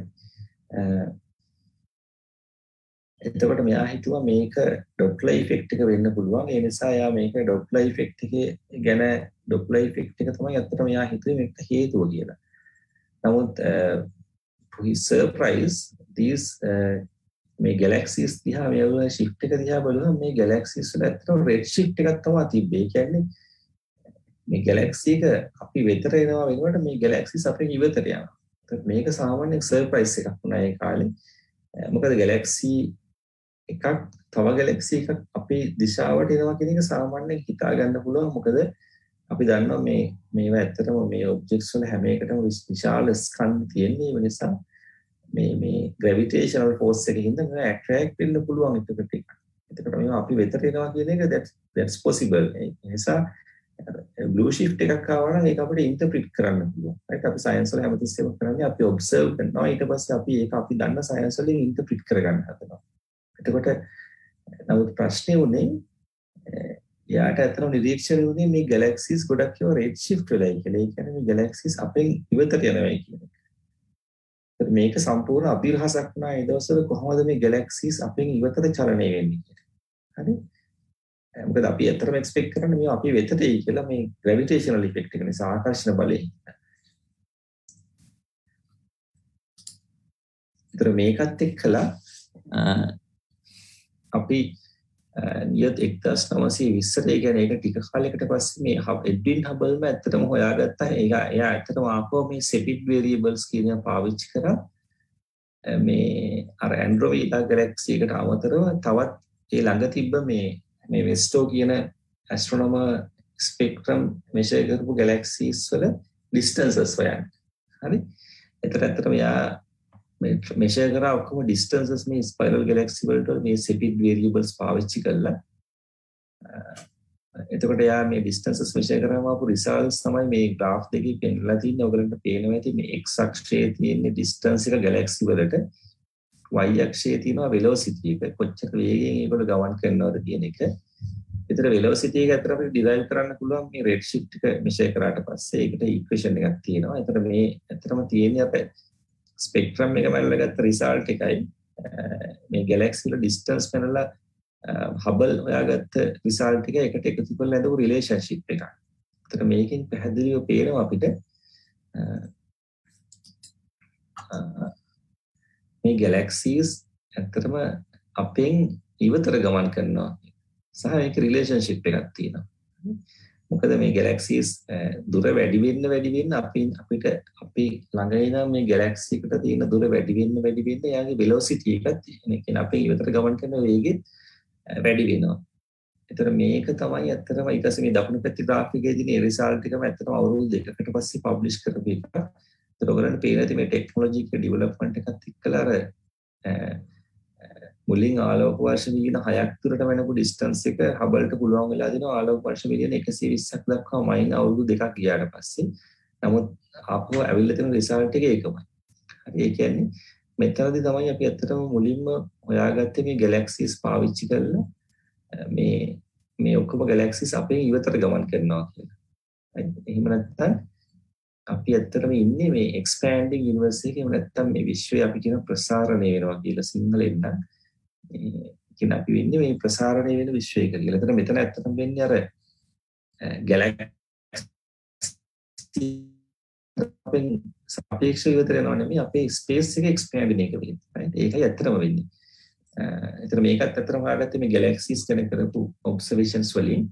එතකොට මෙයා හිතුවා මේක Doppler effect එක වෙන්න පුළුවන්. ඒ නිසා එයා මේක Doppler effect එකේ ගැන Doppler effect එක තමයි අත්තටම එයා හිතුවේ මේකට හේතුව කියලා. නමුත් to his surprise these uh, මේ galaxies දිහා මේ වගේ shift එක දිහා බලුවම මේ galaxies වල ඇත්තටම red shift එකක් තමයි තිබ්බේ. ඒ කියන්නේ මේ galaxy එක අපි වෙතට එනවා වෙනකොට මේ galaxies අපෙන් ඉවතට යනවා. ඒත් මේක සාමාන්‍ය surprise එකක් වුණා ඒ කාලේ. මොකද galaxy එකක් තව galaxy එකක් අපේ දිශාවට එනවා කියන එක සාමාන්‍යයෙන් හිතා ගන්න පුළුවන්. මොකද අපි දන්නවා මේ මේවා ඇත්තටම මේ objects වල හැම එකටම විශාල ස්කන්ධ තියෙන්නේ. ඒ නිසා මේ මේ gravitational force එකකින් තමයි attract වෙන්න පුළුවන් එකට එක. එතකොට මේවා අපි වෙතට එනවා කියන එක that that's possible. ඒ නිසා blue shift එකක් ආවා නම් ඒක අපිට interpret කරන්න පුළුවන්. right? අපි science වල හැමතිස්සෙම කරන්නේ අපි observe කරනවා ඊට පස්සේ අපි ඒක අපි දන්න science වලින් interpret කරගන්න හදනවා. එතකොට නමුත් ප්‍රශ්නේ උනේ යාට අතන නිරීක්ෂණය වුණේ මේ galaxies ගොඩක් ඒවා red shift වෙලා කියලා. ඒ කියන්නේ මේ galaxies අපෙන් ඉවතට යනවා කියන එක. මේක සම්පූර්ණ අභිරහසක් නා ඒ දවස්වල කොහොමද මේ galaxies අපෙන් ඉවතට චලනය වෙන්නේ කියලා. හරි? මොකද අපි ඇත්තටම එක්ස්පෙක්ට් කරන්නේ මේ අපි වෙතට එයි කියලා මේ gravitational effect එක නිසා ආකර්ෂණ බලය. ඒතර මේකත් එක්කලා අපි නියත එක්දාස් නවසිය විස්සට ඒ කියන්නේ ඒක ටික කාලයකට පස්සේ මේ එඩ්වින් හබල්ම ඇත්තටම හොයාගත්තා. ඒක එයා ඇත්තටම ආපහු මේ Cepheid variables කියන පාවිච්චි කරා මේ අර Andromeda galaxy එකට අමතරව තවත් ඒ ළඟ තිබ්බ මේ මේ වෙස්ටෝ කියන astronomer spectrum measure කරපු galaxies වල distances හොයන්න. හරි? ඒතර ඇත්තටම එයා මේ measure කරා ඔක්කොම distances මේ spiral galaxy වලට මේ Cepheid variables පාවිච්චි කරලා එතකොට යා මේ distances measure කරාම ආපු results තමයි මේ graph දෙකේ පෙන්නලා තින්නේ. ඔයගලන්ට පේනවා ඇති මේ x අක්ෂයේ තියෙන distance එක galaxy වලට, y අක්ෂයේ තියෙනවා velocity එක. කොච්චර වේගයෙන් ඒගොල්ලෝ ගමන් කරනවද කියන එක. ඒතර velocity එක අතර අපිට derive කරන්න පුළුවන් මේ redshift එක measure කරාට පස්සේ ඒකට equation එකක් තියෙනවා. ඒතර මේ ඇත්තටම තියෙන්නේ අපේ spectrum එක බලලා ගත්ත result එකයි මේ galaxy වල distance පෙන්නලා Hubble හොයාගත්ත result එක එකට එකතු කරලා ඇඳපු relationship එකක්. ඒතර මේකෙන් පැහැදිලිව පේනවා අපිට මේ galaxies ඇත්තටම අපෙන් ඉවතර ගමන් කරනවා සහ මේක relationship එකක් තියෙනවා. මොකද මේ galaxies දුර වැඩි වෙන්න වැඩි වෙන්න අපි අපිට අපි ළඟ ඉන මේ galaxy එකට තියෙන දුර වැඩි වෙන්න වැඩි වෙන්න එයාගේ velocity එකක් තියෙනවා. ඒ කියන්නේ අපි ඉවතර ගමන් කරන වේගෙත් වැඩි වෙනවා. ඒතර මේක තමයි ඇත්තටම ඊට පස්සේ මේ දකුණු පැත්තේ graph එකේදී මේ result එකම ඇත්තටම අවුරුදු දෙකකට පස්සේ publish කරපු එක. ඒතර ඔයගලන්ට පේන ඇති මේ technology එක development එකත් එක්කලා අර මුලින් ආලෝක වර්ෂ මිලියන හයක් දුරට වෙනපු distance එක Hubble-ට පුළුවන් වෙලා දෙනවා ආලෝක වර්ෂ මිලියන එකසිය විස්සක් දක්වා මයින් අවුරුදු දෙකක් ගියාට පස්සේ. නමුත් ආපහු ඇවිල්ලා තියෙන result එක ඒකමයි. හරි ඒ කියන්නේ මෙතනදී තමයි අපි ඇත්තටම මුලින්ම හොයාගත්තේ මේ galaxies පාවිච්චි කරලා මේ මේ ඔක්කොම galaxies අපේ ඉවතට ගමන් කරනවා කියලා. එහෙම නැත්නම් අපි ඇත්තටම ඉන්නේ මේ expanding universe එකේ. එහෙම නැත්නම් මේ විශ්වය අපි කියන ප්‍රසාරණය වෙනවා කියලා සිංහලෙන් නම් ඒ කියන අපි වෙන්නේ මේ ප්‍රසාරණය වෙන විශ්වයක කියලා. එතන මෙතන ඇත්තටම වෙන්නේ අර galaxy අපෙන් සාපේක්ෂව ඉවතර යනවා නෙමෙයි අපේ ස්පේස් එක එක්ස්පෑන්ඩ් වෙන එක වෙන්නේ. right? ඒකයි ඇත්තටම වෙන්නේ. ඒතර මේකත් ඇත්තටම හොයාගත්තේ මේ galaxies ගැන කරපු observations වලින්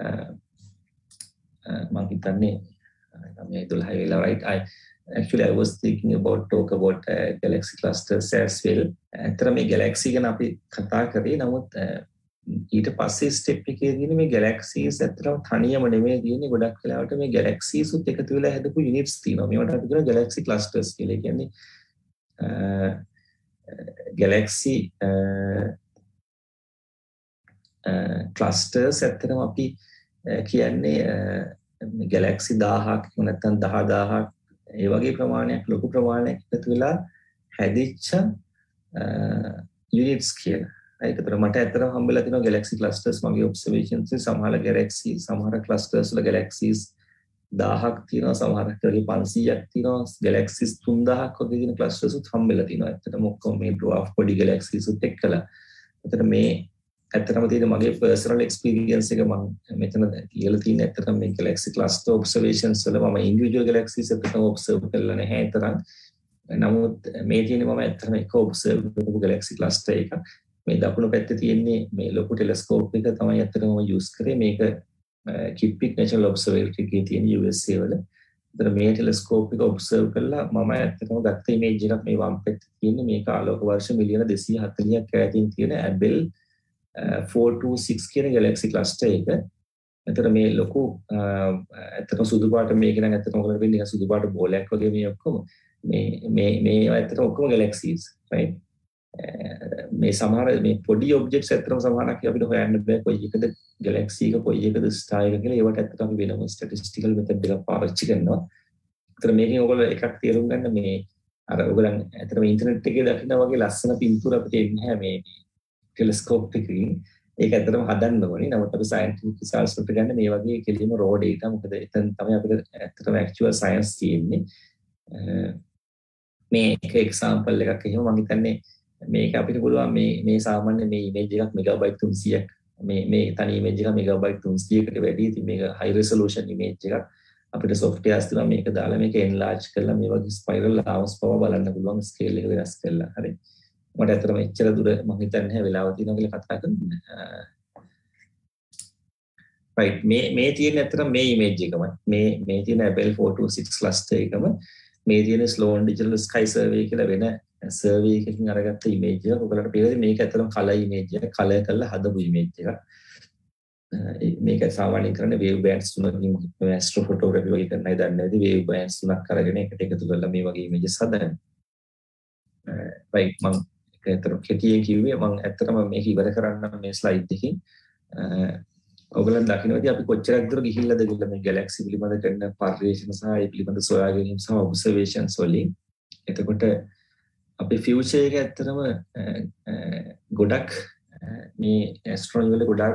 මම හිතන්නේ මේ දොළහ වෙලා right I actually I was thinking about talk about uh, galaxy clusters as well. ඇත්තට මේ galaxy ගැන අපි කතා කරේ. නමුත් ඊට පස්සේ ස්ටෙප් එකේ තියෙන මේ galaxies ඇත්තටම තනියම නෙමෙයි තියෙන්නේ. ගොඩක් වෙලාවට මේ galaxies උත් එකතු වෙලා හදපු units තියෙනවා. මේවට අපි කියනවා galaxy clusters කියලා. ඒ කියන්නේ galaxy clusters ඇත්තටම අපි කියන්නේ galaxy දහයක් නැත්නම් දහදාහක් ඒ වගේ ප්‍රමාණයක් ලොකු ප්‍රමාණයක් එකතු වෙලා හැදිච්ච units කියලා. ඒකතර මට ඇත්තටම හම්බෙලා තියෙනවා galaxy clusters මගේ observations එකේ සමහර galaxy සමහර clusters වල galaxies දහයක් තියෙනවා සමහරක් වගේ පන්සීයක් තියෙනවා galaxies තුන්දාහක් වගේ තියෙන clusters උත් හම්බෙලා තියෙනවා. ඇත්තටම ඔක්කොම මේ dwarf body galaxies උත් එක්කලා. ඒතර මේ ඇත්තටම තියෙන මගේ personal experience එක මම මෙතන කියලා තියෙන ඇත්තටම මේ galaxy cluster observations වල මම individual galaxies එකම observe කරලා නැහැ තරම්. නමුත් මේ තියෙන්නේ මම ඇත්තටම එක observe කරපු galaxy cluster එක. මේ දකුණු පැත්තේ තියෙන්නේ මේ ලොකු telescope එක තමයි ඇත්තටම මම use කරේ. මේක Kippik National Observatory එකේ තියෙන U S A වල. ඒතර මේ telescope එක observe කරලා මම ඇත්තටම ගත්ත image එකක් මේ වම් පැත්තේ තියෙන්නේ මේක ආලෝක වර්ෂ මිලියන දෙසිය හතළිහක් ඈතින් තියෙන Abell four two six කියන galaxy cluster එක. එතන මේ ලොකු ඇත්තටම සුදු පාට මේක නම් ඇත්තටම ඔයගොල්ලෝ වෙන්නේ සුදු පාට බෝලයක් වගේ මේ ඔක්කොම මේ මේ මේ ඇත්තටම ඔක්කොම galaxies right. මේ සමහර මේ පොඩි objects ඇත්තටම සමහරක් අපිට හොයන්න බෑ කොයි එකද galaxy එක කොයි එකද star එක කියලා. ඒවට ඇත්තටම අපි වෙනම statistical method එකක් පාවිච්චි කරනවා. ඒතර මේකෙන් ඔයගොල්ලෝ එකක් තේරුම් ගන්න මේ අර ඔයගොල්ලන් ඇත්තටම ඉන්ටර්නෙට් එකේ දකින්න වගේ ලස්සන පින්තූර අපිට එන්නේ නැහැ මේ telescope එකකින්. ඒක ඇත්තටම හදන්න ඕනේ. නමුත් අපි scientific results වලට ගන්න මේ වගේ කෙලිම raw data. මොකද එතන තමයි අපිට ඇත්තටම actual science තියෙන්නේ. මේ එක example එකක් එහෙම මම හිතන්නේ මේක අපිට පුළුවන් මේ මේ සාමාන්‍ය මේ image එකක් megabyte තුන්සියයක් මේ මේ තනි image එකක් megabyte තුන්සියයකට වැඩි. ඉතින් මේක high resolution image එකක්. අපිට softwares තියෙනවා මේක දාලා මේක enlarge කරලා මේ වගේ spiral arms පව බලන්න පුළුවන් scale එක වෙනස් කරලා. හරි. මට ඇත්තටම එච්චර දුර මම හිතන්නේ නැහැ වෙලාව තියෙනවා කියලා කතා කරන්න. right මේ මේ තියෙන ඇත්තටම මේ image එකම මේ මේ තියෙන Abell four two six cluster එකම මේ තියෙන Sloan Digital Sky Survey කියලා වෙන survey එකකින් අරගත්ත image එක. ඔයගලට පේනවා මේක ඇත්තටම color image එක color කරලා හදපු image එකක්. මේක සාමාන්‍යයෙන් කරන්නේ wave bands තුනකින් astrophotography වගේ කරන්නයි දන්නේ නැති wave bands තුනක් අරගෙන එකට එකතු කරලා මේ වගේ images හදන්නේ. right මම ඒතර කෙටියෙන් කිව්වේ මම ඇත්තටම මේක ඉවර කරන්න මේ ස්ලයිඩ් එකකින් ඔයගලන් දකින්නදී අපි කොච්චරක් දුර ගිහිල්ලාද කියලා මේ ගැලැක්සි පිළිබඳ කරන පර්යේෂණ සහ ඒ පිළිබඳ සොයා ගැනීම සහ ඔබ්සර්වේෂන්ස් වලින්. එතකොට අපි ෆියුචර් එක ඇත්තටම ගොඩක් මේ ඇස්ට්‍රොනොමි වල ගොඩක්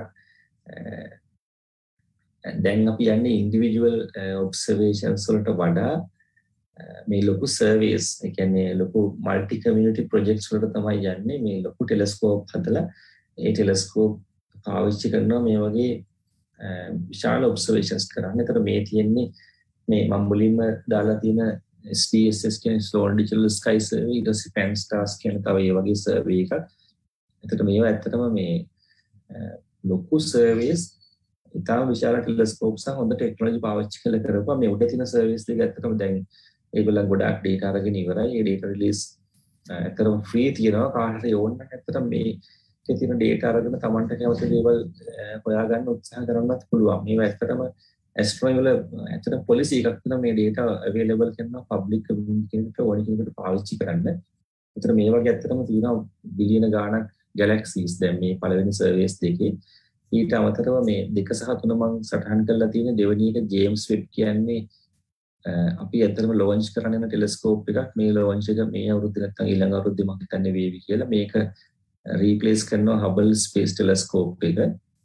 දැන් අපි යන්නේ ඉන්ඩිවිජුවල් ඔබ්සර්වේෂන්ස් වලට වඩා මේ ලොකු සර්වේස්, ඒ කියන්නේ ලොකු මල්ටි කමියුනිටි ප්‍රොජෙක්ට්ස් වලට තමයි යන්නේ. මේ ලොකු ටෙලස්කෝප් හදලා ඒ ටෙලස්කෝප් පාවිච්චි කරනවා මේ වගේ විශාල ඔබ්සර්වේෂන්ස් කරන්න. ඒතර මේ තියෙන්නේ මේ මම මුලින්ම දාලා තියෙන S D S S කියන්නේ Sloan Digital Sky Survey, ඊට පස්සේ PanSTARRS කියන තව ඒ වගේ සර්වේ එකක්. එතකොට මේවා ඇත්තටම මේ ලොකු සර්වේස් ඉතාම විශාල ටෙලස්කෝප් සහ හොඳ ටෙක්නොලොජි පාවිච්චි කරලා කරපුවා. මේ උඩ තියෙන සර්වේස් දෙක ඇත්තටම දැන් ඒගොල්ලන් ගොඩාක් ඩේටා අරගෙන ඉවරයි. ඒ ඩේටා රිලීස් ඇත්තටම ෆ්‍රී තියෙනවා. කාටද ඕන නම් ඇත්තටම මේ ඒ තියෙන ඩේටා අරගෙන Tamanට කැමති දේවල් හොයාගන්න උත්සාහ කරන්නත් පුළුවන්. මේවා ඇත්තටම ඇස්ට්‍රොනොමි වල ඇත්තටම පොලිසි එකක් තියෙනවා මේ ඩේටා අවైలබල් කරනවා පබ්ලික් කමියුනිටි කෙනෙක්ට ඕන කෙනෙකුට පාවිච්චි කරන්න. ඒතර මේ වගේ ඇත්තටම තියෙනවා බිලියන ගාණක් ගැලැක්සිස් දැන් මේ පළවෙනි සර්වේස් දෙකේ. ඊට අමතරව මේ දෙක සහ තුන මම සටහන් කරලා තියෙන දෙවෙනි එක ජේම්ස් වෙබ් කියන්නේ අපි ඇත්තටම ලොන්ච් කරන්න යන ටෙලස්කෝප් එකක්. මේ ලොන්ච් එක මේ අවුරුද්දේ නැත්නම් ඊළඟ අවුරුද්දේ මම හිතන්නේ වේවි කියලා. මේක රීප්ලේස් කරනවා හබල් ස්පේස් ටෙලස්කෝප් එක.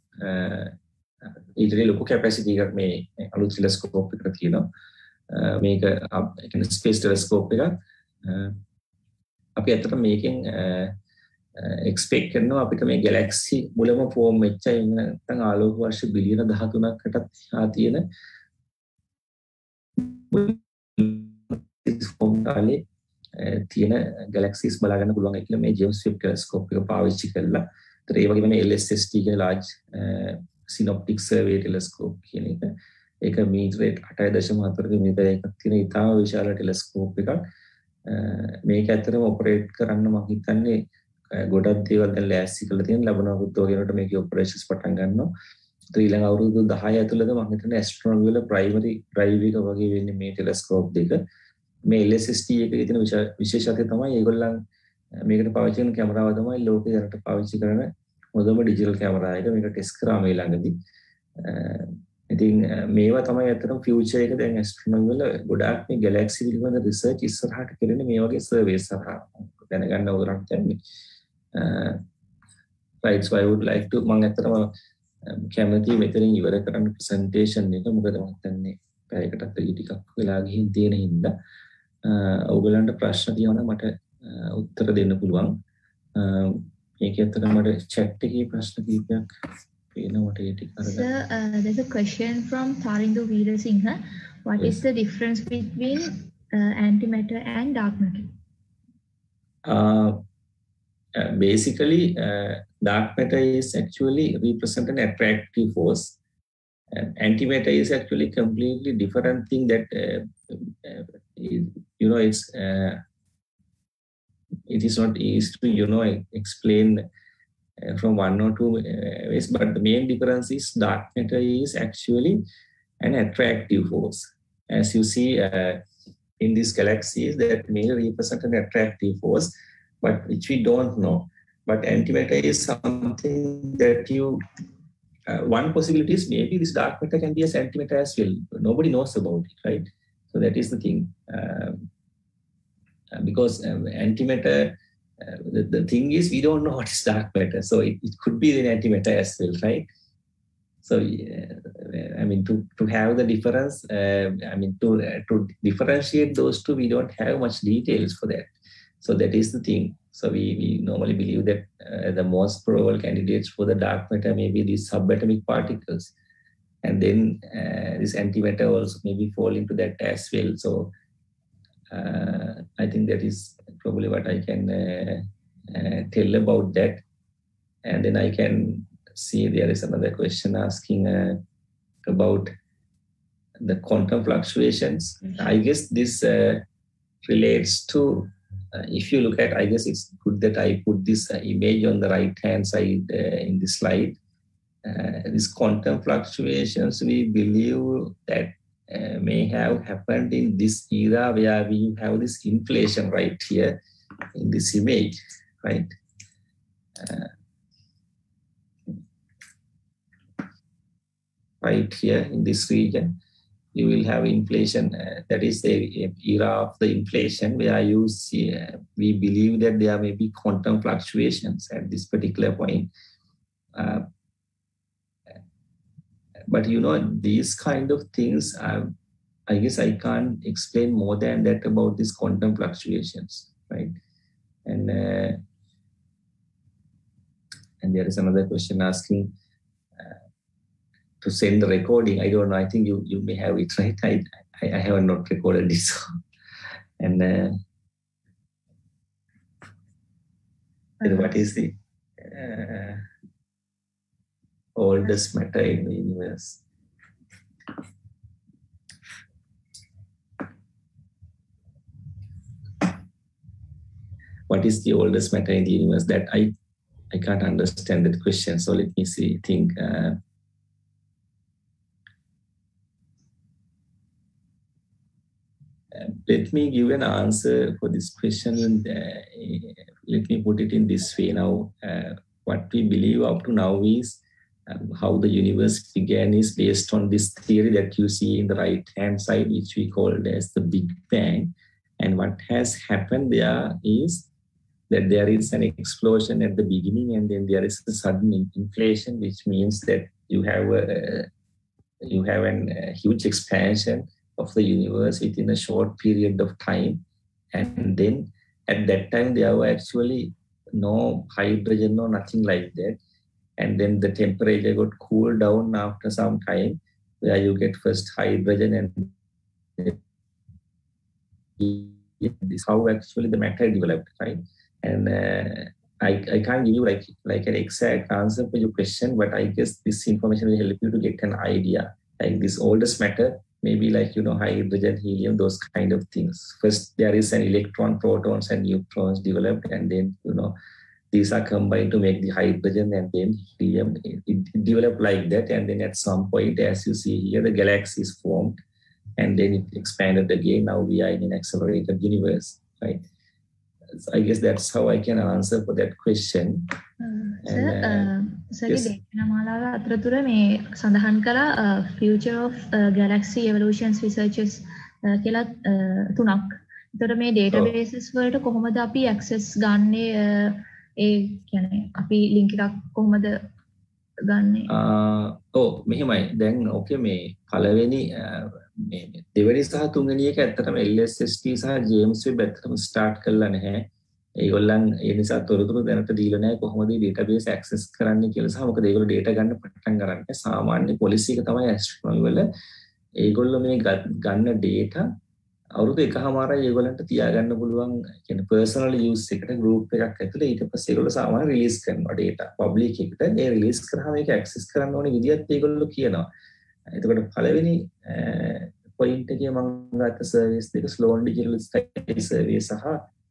ඊටදී ලොකු කැපැසිටි එකක් මේ අලුත් ටෙලස්කෝප් එකට තියෙනවා. මේක ඒ කියන්නේ ස්පේස් ටෙලස්කෝප් එකක්. අපි ඇත්තටම මේකෙන් එක්ස්පෙක්ට් කරනවා අපිට මේ ගැලැක්සි මුලම ෆෝම් වෙච්ච නැත්නම් ආලෝක වර්ෂ බිලියන දහතුනකටත් එහා තියෙන ෆෝම් කාලේ තියෙන ගැලැක්සිස් බලා ගන්න පුළුවන් කියලා මේ ජේම්ස් වෙබ් ටෙලස්කෝප් එක පාවිච්චි කරලා. ඒතර ඒ වගේම L S S T කියන large synoptic survey telescope කියන එක. ඒක මීටර අටයි දශම හතර මීටර එකක් තියෙන ඉතාම විශාල ටෙලස්කෝප් එකක්. මේක ඇත්තටම ඔපරේට් කරන්න මම හිතන්නේ ගොඩක් දේවල් දැන් ලෑස්ති කරලා තියෙන ලබන අවුරුද්ද වගේනට මේකේ ඔපරේෂන්ස් පටන් ගන්නවා. ඒත් ඊළඟ අවුරුදු දහය ඇතුළත මම හිතන්නේ ඇස්ට්‍රොනොමි වල ප්‍රයිමරි ඩ්‍රයිව් එක වගේ වෙන්නේ මේ ටෙලස්කෝප් දෙක. මේ L S S T එකේ තියෙන විශේෂත්වය තමයි ඒගොල්ලන් මේකට පාවිච්චි කරන කැමරාව තමයි ලෝකේ දැනට පාවිච්චි කරන හොඳම ඩිජිටල් කැමරා එක. මේක ටෙස්ට් කරා මේ ළඟදී. ඉතින් මේවා තමයි අතරම ෆියුචර් එක දැන් ඇස්ට්‍රොනොමි වල ගොඩාක් මේ ගැලැක්සි පිළිබඳ රිසර්ච් ඉස්සරහට කරන්නේ මේ වගේ සර්වේස් සහ දැනගන්න උදරක් දැන්නේ. right, so I would like to මම අතරම කැමති මෙතනින් ඉවර කරන්න ප්‍රසන්ටේෂන් එක. මොකද මම හිතන්නේ පැයකටත් වැඩි ටිකක් වෙලා ගිහින් තියෙන හින්දා ඔයගලන්ට ප්‍රශ්න තියෙනවා මට උත්තර දෙන්න පුළුවන්. මේක ඇත්තටම මට chat එකේ ප්‍රශ්න කීපයක් පේනවා ඒ ටික අරගෙන. Sir, uh, there's a question from Tarindu Veerasinghe. What Yes. is the difference between uh, antimatter and dark matter? Uh, uh, basically, uh, dark matter is actually represent an attractive force. And antimatter is actually completely different thing that uh, uh, is, you know it's uh, it is not easy to you know explain uh, from one or two uh, ways, but the main difference is dark matter is actually an attractive force. As you see uh, in these galaxies, that may represent an attractive force, but which we don't know. But antimatter is something that you uh, one possibility is maybe this dark matter can be as antimatter as well. Nobody knows about it, right? So that is the thing. Uh, because um, antimatter, uh, the, the thing is we don't know what is dark matter. So it, it could be an antimatter as well, right? So uh, I mean, to, to have the difference, uh, I mean, to, uh, to differentiate those two, we don't have much details for that. So that is the thing. So we, we normally believe that uh, the most probable candidates for the dark matter may be these subatomic particles. And then uh, this antimatter also maybe fall into that as well. So uh, I think that is probably what I can uh, uh, tell about that. And then I can see there is another question asking uh, about the quantum fluctuations. I guess this uh, relates to Uh, if you look at, I guess it's good that I put this uh, image on the right hand side uh, in the slide. Uh, these quantum fluctuations, we believe that uh, may have happened in this era where we have this inflation right here in this image, right? Uh, right here in this region, you will have inflation. Uh, that is the era of the inflation where you see, uh, we believe that there may be quantum fluctuations at this particular point. Uh, but you know, these kind of things, uh, I guess I can't explain more than that about these quantum fluctuations, right? And uh, and there is another question asking uh, to send the recording. I don't know. I think you you may have it, right? I I, I have not recorded this. And uh, and what is the uh, oldest matter in the universe? What is the oldest matter in the universe? That I I can't understand that question. So let me see. Think. Uh, let me give an answer for this question. Uh, let me put it in this way. Now, uh, what we believe up to now is um, how the universe began is based on this theory that you see in the right-hand side, which we call as the Big Bang. And what has happened there is that there is an explosion at the beginning, and then there is a sudden inflation, which means that you have a, you have an, a huge expansion of the universe within a short period of time. And then at that time, there were actually no hydrogen or nothing like that. And then the temperature got cooled down after some time, where you get first hydrogen, and this is how actually the matter developed, right? And uh, I, I can't give you like, like an exact answer for your question, but I guess this information will help you to get an idea. Like this oldest matter, maybe like, you know, hydrogen, helium, those kind of things. First, there is an electron, protons, and neutrons developed, and then, you know, these are combined to make the hydrogen, and then helium. It, it developed like that, and then at some point, as you see here, the galaxy is formed, and then it expanded again. Now we are in an accelerated universe, right? So I guess that's how I can answer for that question. Sir, සර්ගේ දේශනමාලාව අතරතුර මේ සඳහන් කළා future of uh, galaxy evolutions researchers uh, කියලා uh, තුනක්. ඒතර මේ databases වලට කොහොමද අපි access ගන්නේ? Uh, ඒ කියන්නේ අපි link එකක් කොහොමද ගන්නේ? ආ ඔව් මෙහෙමයි. දැන් ඕකේ මේ පළවෙනි මේ දෙවෙනි සහ තුන්වෙනි එක ඇත්තටම L S S T සහ James Webb ඇත්තටම start කළා නැහැ. ඒගොල්ලන් ඒ නිසා තොරතුරු දැනට දීලා නැහැ කොහොමද මේ database access කරන්න කියලා සහ මොකද ඒගොල්ලෝ data ගන්න පටන් ගන්න. සාමාන්‍ය policy එක තමයි astronomy වල ඒගොල්ලෝ මේ ගන්න data අවුරුදු එකමාරයි ඒගොල්ලන්ට තියාගන්න පුළුවන් කියන්නේ personal use එකට group එකක් ඇතුලේ ඊට පස්සේ ඒගොල්ලෝ සාමාන්‍ය release කරනවා data public එකට. ඒ release කරාම ඒක access කරන්න ඕනේ විදිහත් ඒගොල්ලෝ කියනවා. එතකොට පළවෙනි point එකේ මම ගත්ත service දෙක Sloan Digital Sky Survey සහ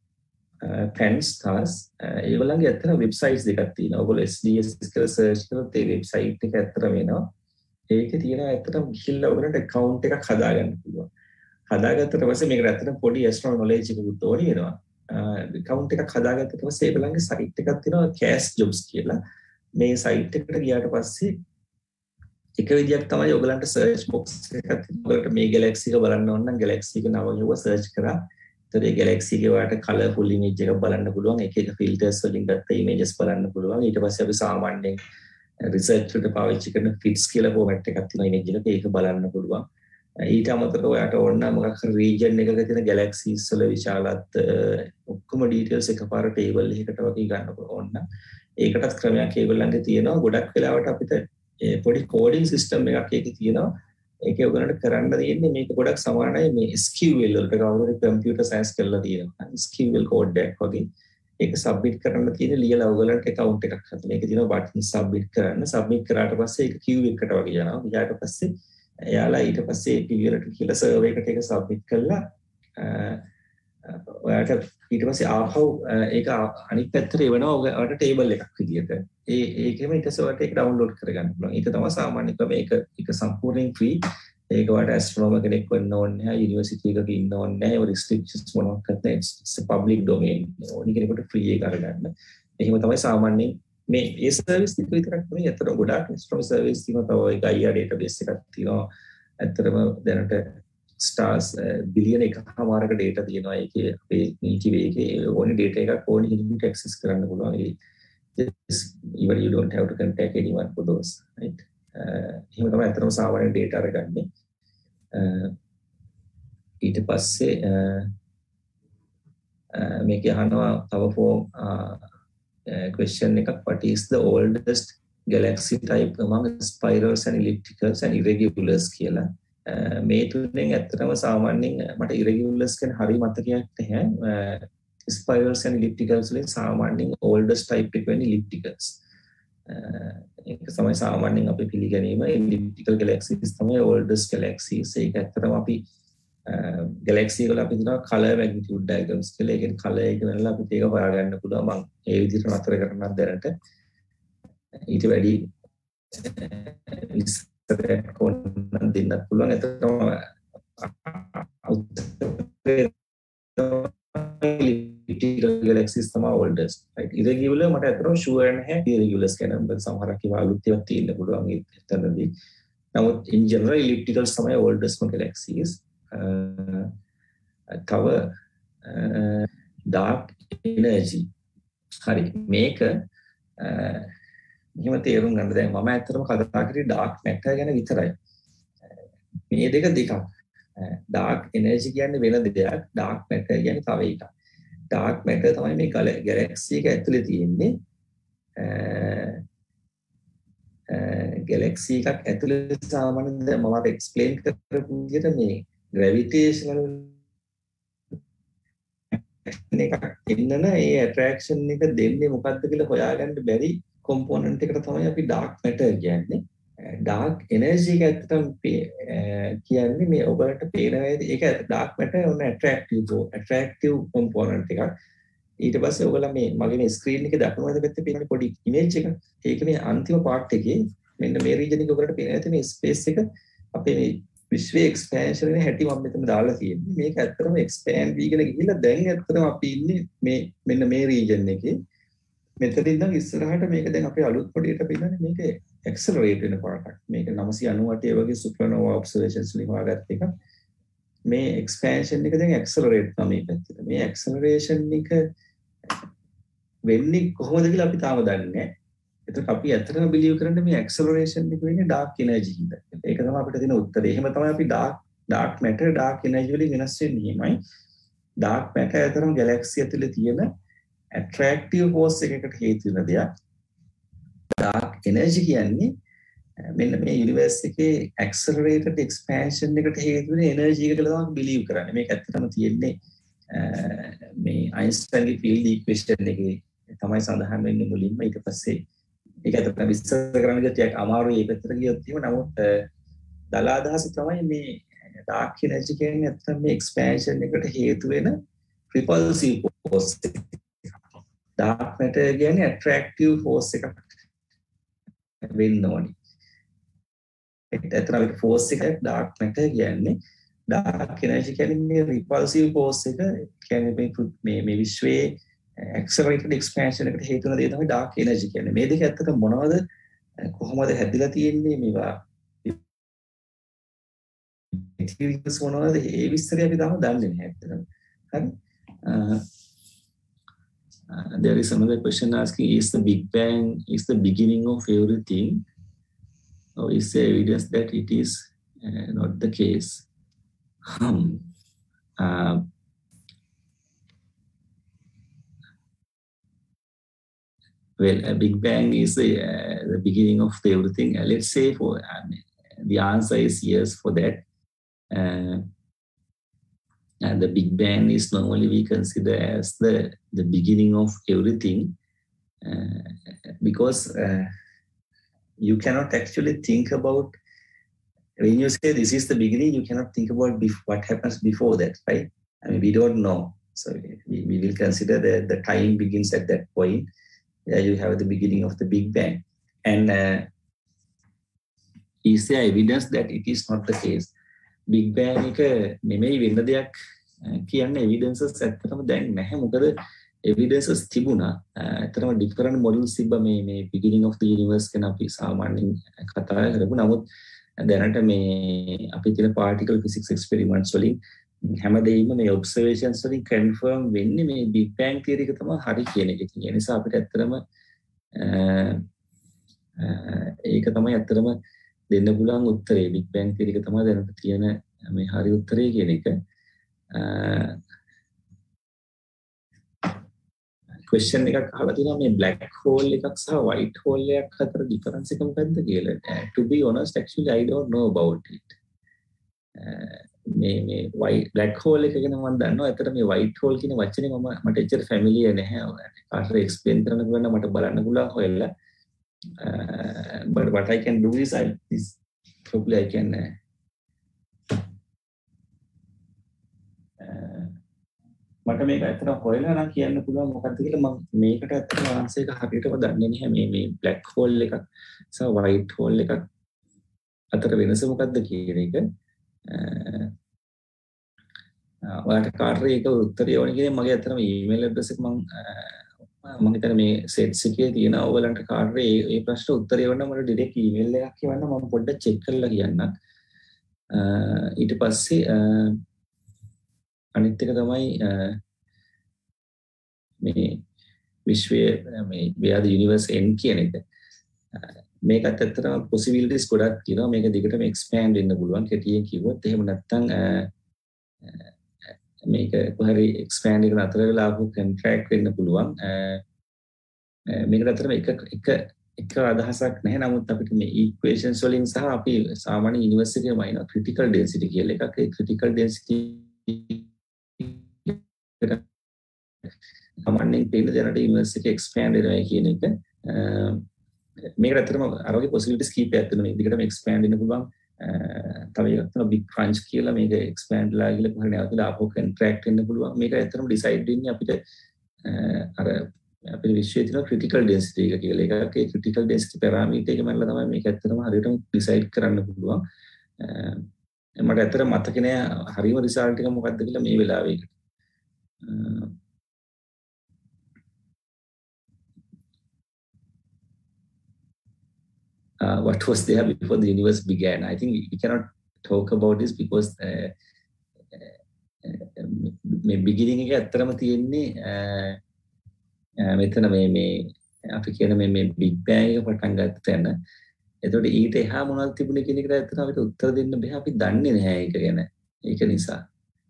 PanSTARRS ඒගොල්ලන්ගේ ඇත්තට websites දෙකක් තියෙනවා. ඔයගොල්ලෝ S D S කියලා search කරොත් ඒ website එක ඇත්තට වෙනවා. ඒකේ තියෙනවා ඇත්තටම ගිහිල්ලා ඔයගොල්ලන්ට account එකක් හදාගන්න පුළුවන්. හදාගත්තට පස්සේ මේකට ඇත්තටම පොඩි astronomy knowledge එකකුත් ඕනේ වෙනවා. account එකක් හදාගත්තට පස්සේ ඒගොල්ලන්ගේ site එකක් තියෙනවා Cash Jobs කියලා. මේ site එකට ගියාට පස්සේ එක විදියක් තමයි ඔයගලන්ට search box එකක් තියෙනවා. මේ galaxy එක බලන්න ඕන නම් galaxy එක නම ලියුවා search කරා. ඒතර ඒ galaxy එකේ වාට colorful image එකක් බලන්න පුළුවන්. එක එක filters වලින් ගත්ත images බලන්න පුළුවන්. ඊට පස්සේ අපි සාමාන්‍යයෙන් research වලට පාවිච්චි කරන fits කියලා format එකක් තියෙනවා image එකක. ඒක බලන්න පුළුවන්. ඊට අමතරව ඔයාට ඕන නම් මොකක් හරි region එකක තියෙන galaxies වල විශාලත් ඔක්කොම details එකපාර table එකකට වගේ ගන්න ඕන නම් ඒකටත් ක්‍රමයක් ඒගොල්ලන්ගේ තියෙනවා. ගොඩක් වෙලාවට අපිට පොඩි coding system එකක් ඒකේ තියෙනවා. ඒකේ ඔයගලන්ට කරන්න තියෙන්නේ මේක ගොඩක් සමානයි මේ S Q L වලට කවුරුහරි computer science කරලා තියෙනවා. S Q L code එකක් වගේ. ඒක submit කරන්න තියෙන ලියලා ඔයගලන්ට account එකක් හදන්න. ඒකේ තියෙනවා button submit කරන්න. submit කරාට පස්සේ ඒක queue එකකට වගේ යනවා. ඊට පස්සේ එයාලා ඊට පස්සේ පිළිවෙලට කියලා සර්වර් එකට ඒක සබ්මිට් කළා. ඔයාට ඊට පස්සේ ආපහු ඒක අනිත් පැත්තට එවනවා ඔයාලට ටේබල් එකක් විදියට. ඒ ඒකෙම ඊට පස්සේ ඔයාලට ඒක ඩවුන්ලෝඩ් කරගන්න පුළුවන්. ඒක තමයි සාමාන්‍ය ක්‍රම. ඒක ඒක සම්පූර්ණයෙන් ෆ්‍රී. ඒක ඔයාලට ඇස්ට්‍රොනොමර් කෙනෙක් වෙන්න ඕනේ නැහැ. යුනිවර්සිටි එකක ඉන්න ඕනේ නැහැ. ඒ රිස්ට්‍රික්ෂන්ස් මොනවත් නැහැ. it's a public domain. ඕනි කෙනෙකුට ෆ්‍රී එක අරගන්න. එහෙම තමයි සාමාන්‍යයෙන් මේ ඒ සර්විස් ටික විතරක් නෙමෙයි අතට ගොඩාක් ස්ට්‍රොං සර්විස් තියෙනවා. තව ඒ ගයියා ඩේටාබේස් එකක් තියෙනවා. ඇත්තටම දැනට ස්ටාර්ස් බිලියන එකමාරක ඩේටා තියෙනවා. ඒකේ අපේ මිල්කි වේ එකේ ඕනි ඩේටා එකක් ඕනි කෙනෙකුට ඇක්සස් කරන්න පුළුවන්. ඒ even you don't have to contact anyone for those, right? එහෙම තමයි ඇත්තටම සාමාන්‍ය ඩේටා අරගන්නේ. ඊට පස්සේ මේක අහනවා තව ෆෝම් question එකක්, what is the oldest galaxy type among spirals and ellipticals and irregulars කියලා. මේ තුනෙන් ඇත්තටම සාමාන්‍යයෙන් මට irregulars කියන හරිය මතකයක් නැහැ. spirals and ellipticals වලින් සාමාන්‍යයෙන් oldest type එක වෙන්නේ ellipticals. ඒක තමයි සාමාන්‍යයෙන් අපි පිළිගැනීම. elliptical galaxies තමයි oldest galaxies. ඒක ඇත්තටම අපි galaxy වල අපි දිනවා color magnitude diagrams කියලා. ඒකෙන් color එක වෙනලා අපිට ඒක හොයාගන්න පුළුවන්. මම ඒ විදිහට නතර කරන්නත් දැනට ඊට වැඩි විස්තරයක් කොහොමද දෙන්නත් පුළුවන්. ඇත්තටම elliptical galaxies තමයි oldest, right? irregular මට අතරම sure නැහැ irregulars කියන සමහරක් ඒවා අලුත් ඒවා තියෙන්න පුළුවන් එතනදී. නමුත් in general ellipticals තමයි oldest galaxies. තව dark energy. හරි මේක මෙහෙම තේරුම් ගන්න. දැන් මම ඇත්තටම කතා කරේ dark matter ගැන විතරයි. මේ දෙක දෙකක්. dark energy කියන්නේ වෙන දෙයක්, dark matter කියන්නේ තව එකක්. dark matter තමයි මේ galaxy එක ඇතුලේ තියෙන්නේ. galaxy එකක් ඇතුලේ සාමාන්‍යයෙන් දැන් මම explain කරපු විදිහට මේ gravitational එකක් ඉන්නන ඒ attraction එක දෙන්නේ මොකක්ද කියලා හොයාගන්න බැරි component එකට තමයි අපි dark matter කියන්නේ. dark energy එක ඇත්තටම කියන්නේ මේ ඔබට පේන ඒක dark matter on attractive attractive component එකක්. ඊට පස්සේ ඔයගොල්ලෝ මේ මගේ මේ screen එකේ දකුණු අත පැත්තේ පේන පොඩි image එක. ඒක මේ අන්තිම part එකේ මෙන්න මේ region එක ඔයගොල්ලන්ට පේන ඇති මේ space එක අපේ මේ විශ්වයේ expansion එකේ හැටි මම මෙතන දාලා තියෙන්නේ. මේක ඇත්තටම expand වීගෙන ගිහිල්ලා දැන් ඇත්තටම අපි ඉන්නේ මේ මෙන්න මේ region එකේ. මෙතනින් ඉඳන් ඉස්සරහට මේක දැන් අපේ අලුත් පොඩියට පේන්නේ මේක accelerate වෙන පාටක්. මේක නවසිය අනූඅට වගේ supernova observations වලින් හොයාගත්ත එක. මේ expansion එක දැන් accelerate තමයි මේ පැත්තට. මේ acceleration එක වෙන්නේ කොහොමද කියලා අපි තාම දන්නේ නැහැ. ඒකට අපි ඇත්තටම believe කරන්නේ මේ acceleration එක වෙන්නේ dark energy හින්දා. ඒක තමයි අපිට දෙන උත්තරේ. එහෙම තමයි අපි dark dark matter dark energy වලින් වෙනස් වෙන්නේ එහෙමයි. dark matter ඇතරම galaxy ඇතුලේ තියෙන attractive force එකකට හේතු වෙන දෙයක්. dark energy කියන්නේ මෙන්න මේ universe එකේ accelerated expansion එකට හේතු වෙන energy එක කියලා තමයි believe කරන්නේ. මේක ඇත්තටම තියෙන්නේ මේ Einstein field equation එකේ තමයි සඳහන් වෙන්නේ මුලින්ම. ඊට පස්සේ ඒක ඇත්තටම විස්තර කරන්න ගියත් අමාරුයි ඒ පැත්තට ගියොත් එහෙම. නමුත් දල අදහස තමයි මේ dark energy කියන්නේ ඇත්තටම මේ expansion එකට හේතු වෙන repulsive force එක. dark matter කියන්නේ attractive force එකක් වෙන්න ඕනි. ඒකට අතරම force එක dark matter කියන්නේ dark energy කියන්නේ මේ repulsive force එක කියන්නේ මේ මේ විශ්වයේ accelerated expansion එකට හේතු වෙන දේ තමයි dark energy කියන්නේ. මේ දෙක ඇත්තට මොනවද කොහොමද හැදිලා තියෙන්නේ මේවා materials මොනවද ඒ විස්තරය අපි තාම දන්නේ නැහැ ඇත්තටම. හරි. Uh, there is another question asking, is the Big Bang is the beginning of everything, or is there evidence that it is uh, not the case? Um, uh, well, a Big Bang is the, uh, the beginning of the everything. Uh, let's say for uh, the answer is yes for that. Uh, And the Big Bang is normally we consider as the, the beginning of everything uh, because uh, you cannot actually think about, when you say this is the beginning, you cannot think about bef- what happens before that, right? I mean, we don't know. So we, we will consider that the time begins at that point. There you have the beginning of the Big Bang. And uh, is there evidence that it is not the case? Big Bang එක නෙමෙයි වෙන දෙයක් කියන evidences ඇත්තටම දැන් නැහැ. මොකද evidences තිබුණා. ඇත්තටම different models තිබ්බා මේ මේ beginning of the universe ගැන අපි සාමාන්‍යයෙන් කතා කරපු. නමුත් දැනට මේ අපි තියෙන particle physics experiments වලින් හැමදේම මේ observations වලින් confirm වෙන්නේ මේ big bang theory එක තමයි හරි කියන එක. ඒ නිසා අපිට ඇත්තටම ඒක තමයි ඇත්තටම දෙන්න පුළුවන් උත්තරේ. big bang theory එක තමයි දැනට තියෙන මේ හරි උත්තරේ කියන එක. question එකක් අහලා තියෙනවා මේ black hole එකක් සහ white hole එකක් අතර difference එක මොකක්ද කියලා. To be honest actually I don't know about it. මේ මේ white black hole එක ගැන මම දන්නවා. ඇත්තට මේ white hole කියන වචනේ මම මට එච්චර familiar නැහැ. කාටද explain කරන්න පුළුවන් නම් මට බලන්න පුළුවන් හොයලා. But what I can do is I is probably I can uh, මට මේක ඇත්තටම හොයලා නම් කියන්න පුළුවන් මොකක්ද කියලා. මම මේකට ඇත්තටම ආන්සර් එක හරියටම දන්නේ නැහැ. මේ මේ black hole එකක් සහ white hole එකක් අතර වෙනස මොකක්ද කියන එක. ඔයාලට කාටද ඒක උත්තරය ඕනේ කියන්නේ මගේ ඇත්තටම ඊමේල් ඇඩ්‍රස් එක මම මම හිතන්නේ මේ සෙට්ස් එකේ තියෙන ඔයගලන්ට කාටද මේ මේ ප්‍රශ්න උත්තරය වන්න මට ඩිරෙක්ට් ඊමේල් එකක් කියවන්න මම පොඩ්ඩක් චෙක් කරලා කියන්නම්. ඊට පස්සේ අනිත් එක තමයි මේ විශ්වයේ මේ where the universe end කියන එක. මේකත් ඇත්තටම possibilities ගොඩක් තියෙනවා. මේක දිගටම expand වෙන්න පුළුවන් කෙටියෙන් කිව්වොත්. එහෙම නැත්නම් මේක කොහරි expand එක නතර වෙලා ආපහු contract වෙන්න පුළුවන්. මේකට ඇත්තටම එක එක එක අදහසක් නැහැ. නමුත් අපිට මේ equations වලින් සහ අපි සාමාන්‍ය university එකේ මයින critical density කියලා එකක්. ඒ critical density සාමාන්‍යයෙන් තේින දැනට university expand වෙනවා කියන එක. මේකට ඇත්තටම අරෝගේ possibilities කීපයක් තියෙනවා. මේක දිගටම expand වෙන්න පුළුවන්. තව එකක් තමයි big crunch කියලා. මේක expand ලා කියලා කොහේ නැවතිලා ආපහු contract වෙන්න පුළුවන්. මේක ඇත්තටම decide වෙන්නේ අපිට අර අපේ විශ්වයේ තියෙන critical density එක කියලා එකක්. ඒ critical density parameter එක මනලා තමයි මේක ඇත්තටම හරියටම decide කරන්න පුළුවන්. මට ඇත්තට මතක නෑ හරියම result එක මොකක්ද කියලා මේ වෙලාවේ. Uh, what was there before the universe began? I think we, we cannot talk about this because uh, uh, මේ beginning එක ඇත්තටම තියෙන්නේ මෙතන මේ මේ අපි කියන මේ මේ big bang එක පටන් ගත්ත තැන. එතකොට ඊට එහා මොනවද තිබුණේ කියන එකට ඇත්තටම අපිට උත්තර දෙන්න බෑ. අපි දන්නේ නැහැ ඒක ගැන. ඒක නිසා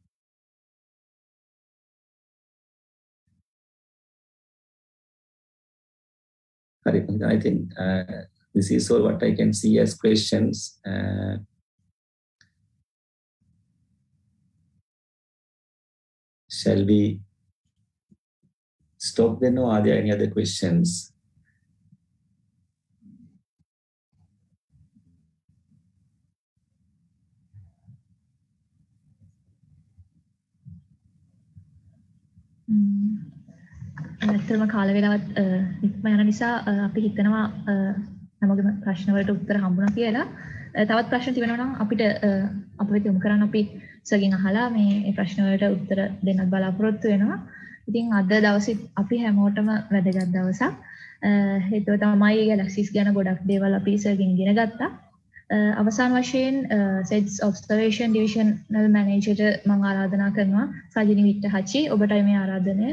හරි. I think uh, this is all what I can see as questions. Uh, shall we stop then, or are there any other questions? ඇත්තටම කාල වේලාවත් ඉක්ම යන නිසා අපි හිතනවා හැමෝගෙම ප්‍රශ්න වලට උත්තර හම්බුණා කියලා. තවත් ප්‍රශ්න තිබෙනවා නම් අපිට අප වෙත යොමු කරන්න අපි සර්ගෙන් අහලා මේ ප්‍රශ්න වලට උත්තර දෙන්නත් බලාපොරොත්තු වෙනවා. ඉතින් අද දවසේ අපි හැමෝටම වැදගත් දවසක්. හේතුව තමයි ගැලැක්සිස් ගැන ගොඩක් දේවල් අපි සර්ගෙන් ඉගෙන ගත්තා. අවසාන වශයෙන් සෙට්ස් ඔබ්සර්වේෂන් ඩිවිෂනල් මැනේජර්ට මම ආරාධනා කරනවා සජිනි විට්ටහචි ඔබටයි මේ ආරාධනය.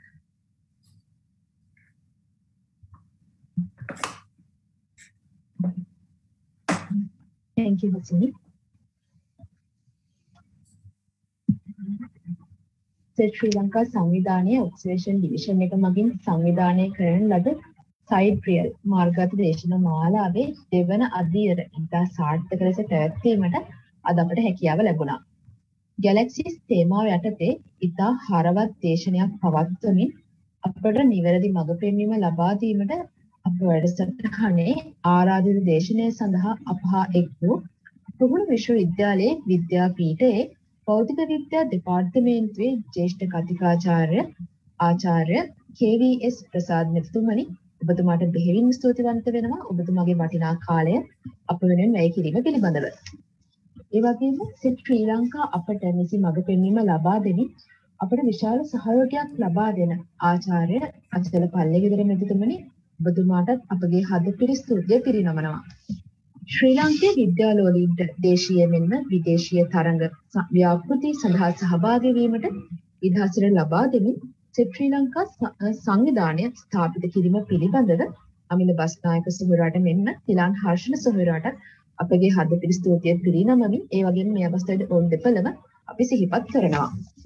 Thank you, Hasini. SET Sri Lanka සංවිධානයේ ඔබ්සර්වේෂන් ඩිවිෂන් එක මගින් සංවිධානය කරන ලද සයිඩ් රියල් මාර්ගගත දේශනා මාලාවේ දෙවන අදියර ඉතා සාර්ථක ලෙස පැවැත්වීමට අද අපට හැකියාව ලැබුණා. ගැලැක්සිස් තේමාව යටතේ ඉතා හරවත් දේශනයක් පවත්වමින් අපට නිවැරදි මඟ පෙන්වීම ලබා දීමට අප වැඩසටහනේ ආරාධිත දේශනය සඳහා අපහා එක් වූ රුහුණු විශ්වවිද්‍යාලයේ විද්‍යාපීඨයේ භෞතික විද්‍යා දෙපාර්තමේන්තුවේ ජ්‍යෙෂ්ඨ කතිකාචාර්ය ආචාර්ය කේ වී එස් ප්‍රසාද් මෙතුමනි ඔබතුමාට බෙහෙවින් ස්තුතිවන්ත වෙනවා ඔබතුමාගේ වටිනා කාලය අප වෙනුවෙන් වැය කිරීම පිළිබඳව. ඒ වගේම සෙට් ශ්‍රී ලංකා අපට නිසි මඟ පෙන්වීම ලබා දෙමින් අපට විශාල සහයෝගයක් ලබා දෙන ආචාර්ය අචල පල්ලේගෙදර මෙතුමනි ඔබතුමාටත් අපගේ හදපිරි ස්තුතිය පිරිනමනවා. ශ්‍රී ලාංකේය විද්‍යාලවලින්ට දේශීය මෙන්ම විදේශීය තරඟ ව්‍යාපෘති සඳහා සහභාගී වීමට ඉඩහසර ලබා දෙමින් සෙට් ශ්‍රී ලංකා සංවිධානය ස්ථාපිත කිරීම පිළිබඳව අමිල බස්නායක සොහොයුරාට මෙන්ම තිලාන් හර්ෂණ සොහොයුරාට අපගේ හදපිරි ස්තුතිය පිරිනමමින් ඒ වගේම මේ අවස්ථාවේ ඔවුන් දෙපළම අපි සිහිපත් කරනවා.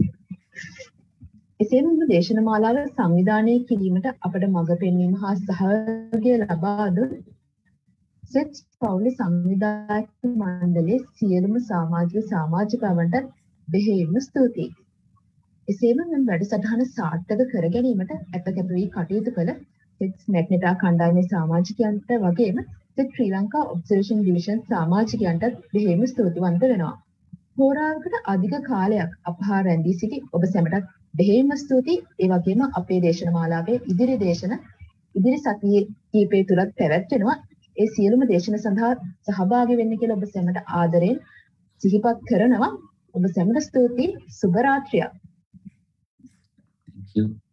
එසේම මේ දේශනමාලාව සංවිධානය කිරීමට අපට මඟ පෙන්වීම හා සහයෝගය ලබා දුන් සෙට් පවුලේ සංවිධායක මණ්ඩලයේ සියලුම සමාජික සමාජිකවන්ට බෙහෙවින්ම ස්තුතියි. එසේම මෙම වැඩසටහන සාර්ථක කර ගැනීමට අප කැප වී කටයුතු කළ සෙට් මැග්නටා කණ්ඩායමේ සමාජිකයන්ට වගේම SET Sri Lanka observation division සමාජිකයන්ට බෙහෙවින්ම ස්තුතිවන්ත වෙනවා. හෝරාවකට අධික කාලයක් අප හා රැඳී සිටි ඔබ සැමටත් බෙහෙවින්ම ස්තුතියි. ඒ වගේම අපේ දේශනමාලාවේ ඉදිරි දේශන ඉදිරි සතියේ කීපය තුලත් පැවැත්වෙනවා. ඒ සියලුම දේශන සඳහා සහභාගී වෙන්න කියලා ඔබ සැමට ආදරයෙන් සිහිපත් කරනවා. ඔබ සැමට ස්තුතියි. සුබ රාත්‍රියක්. Thank you.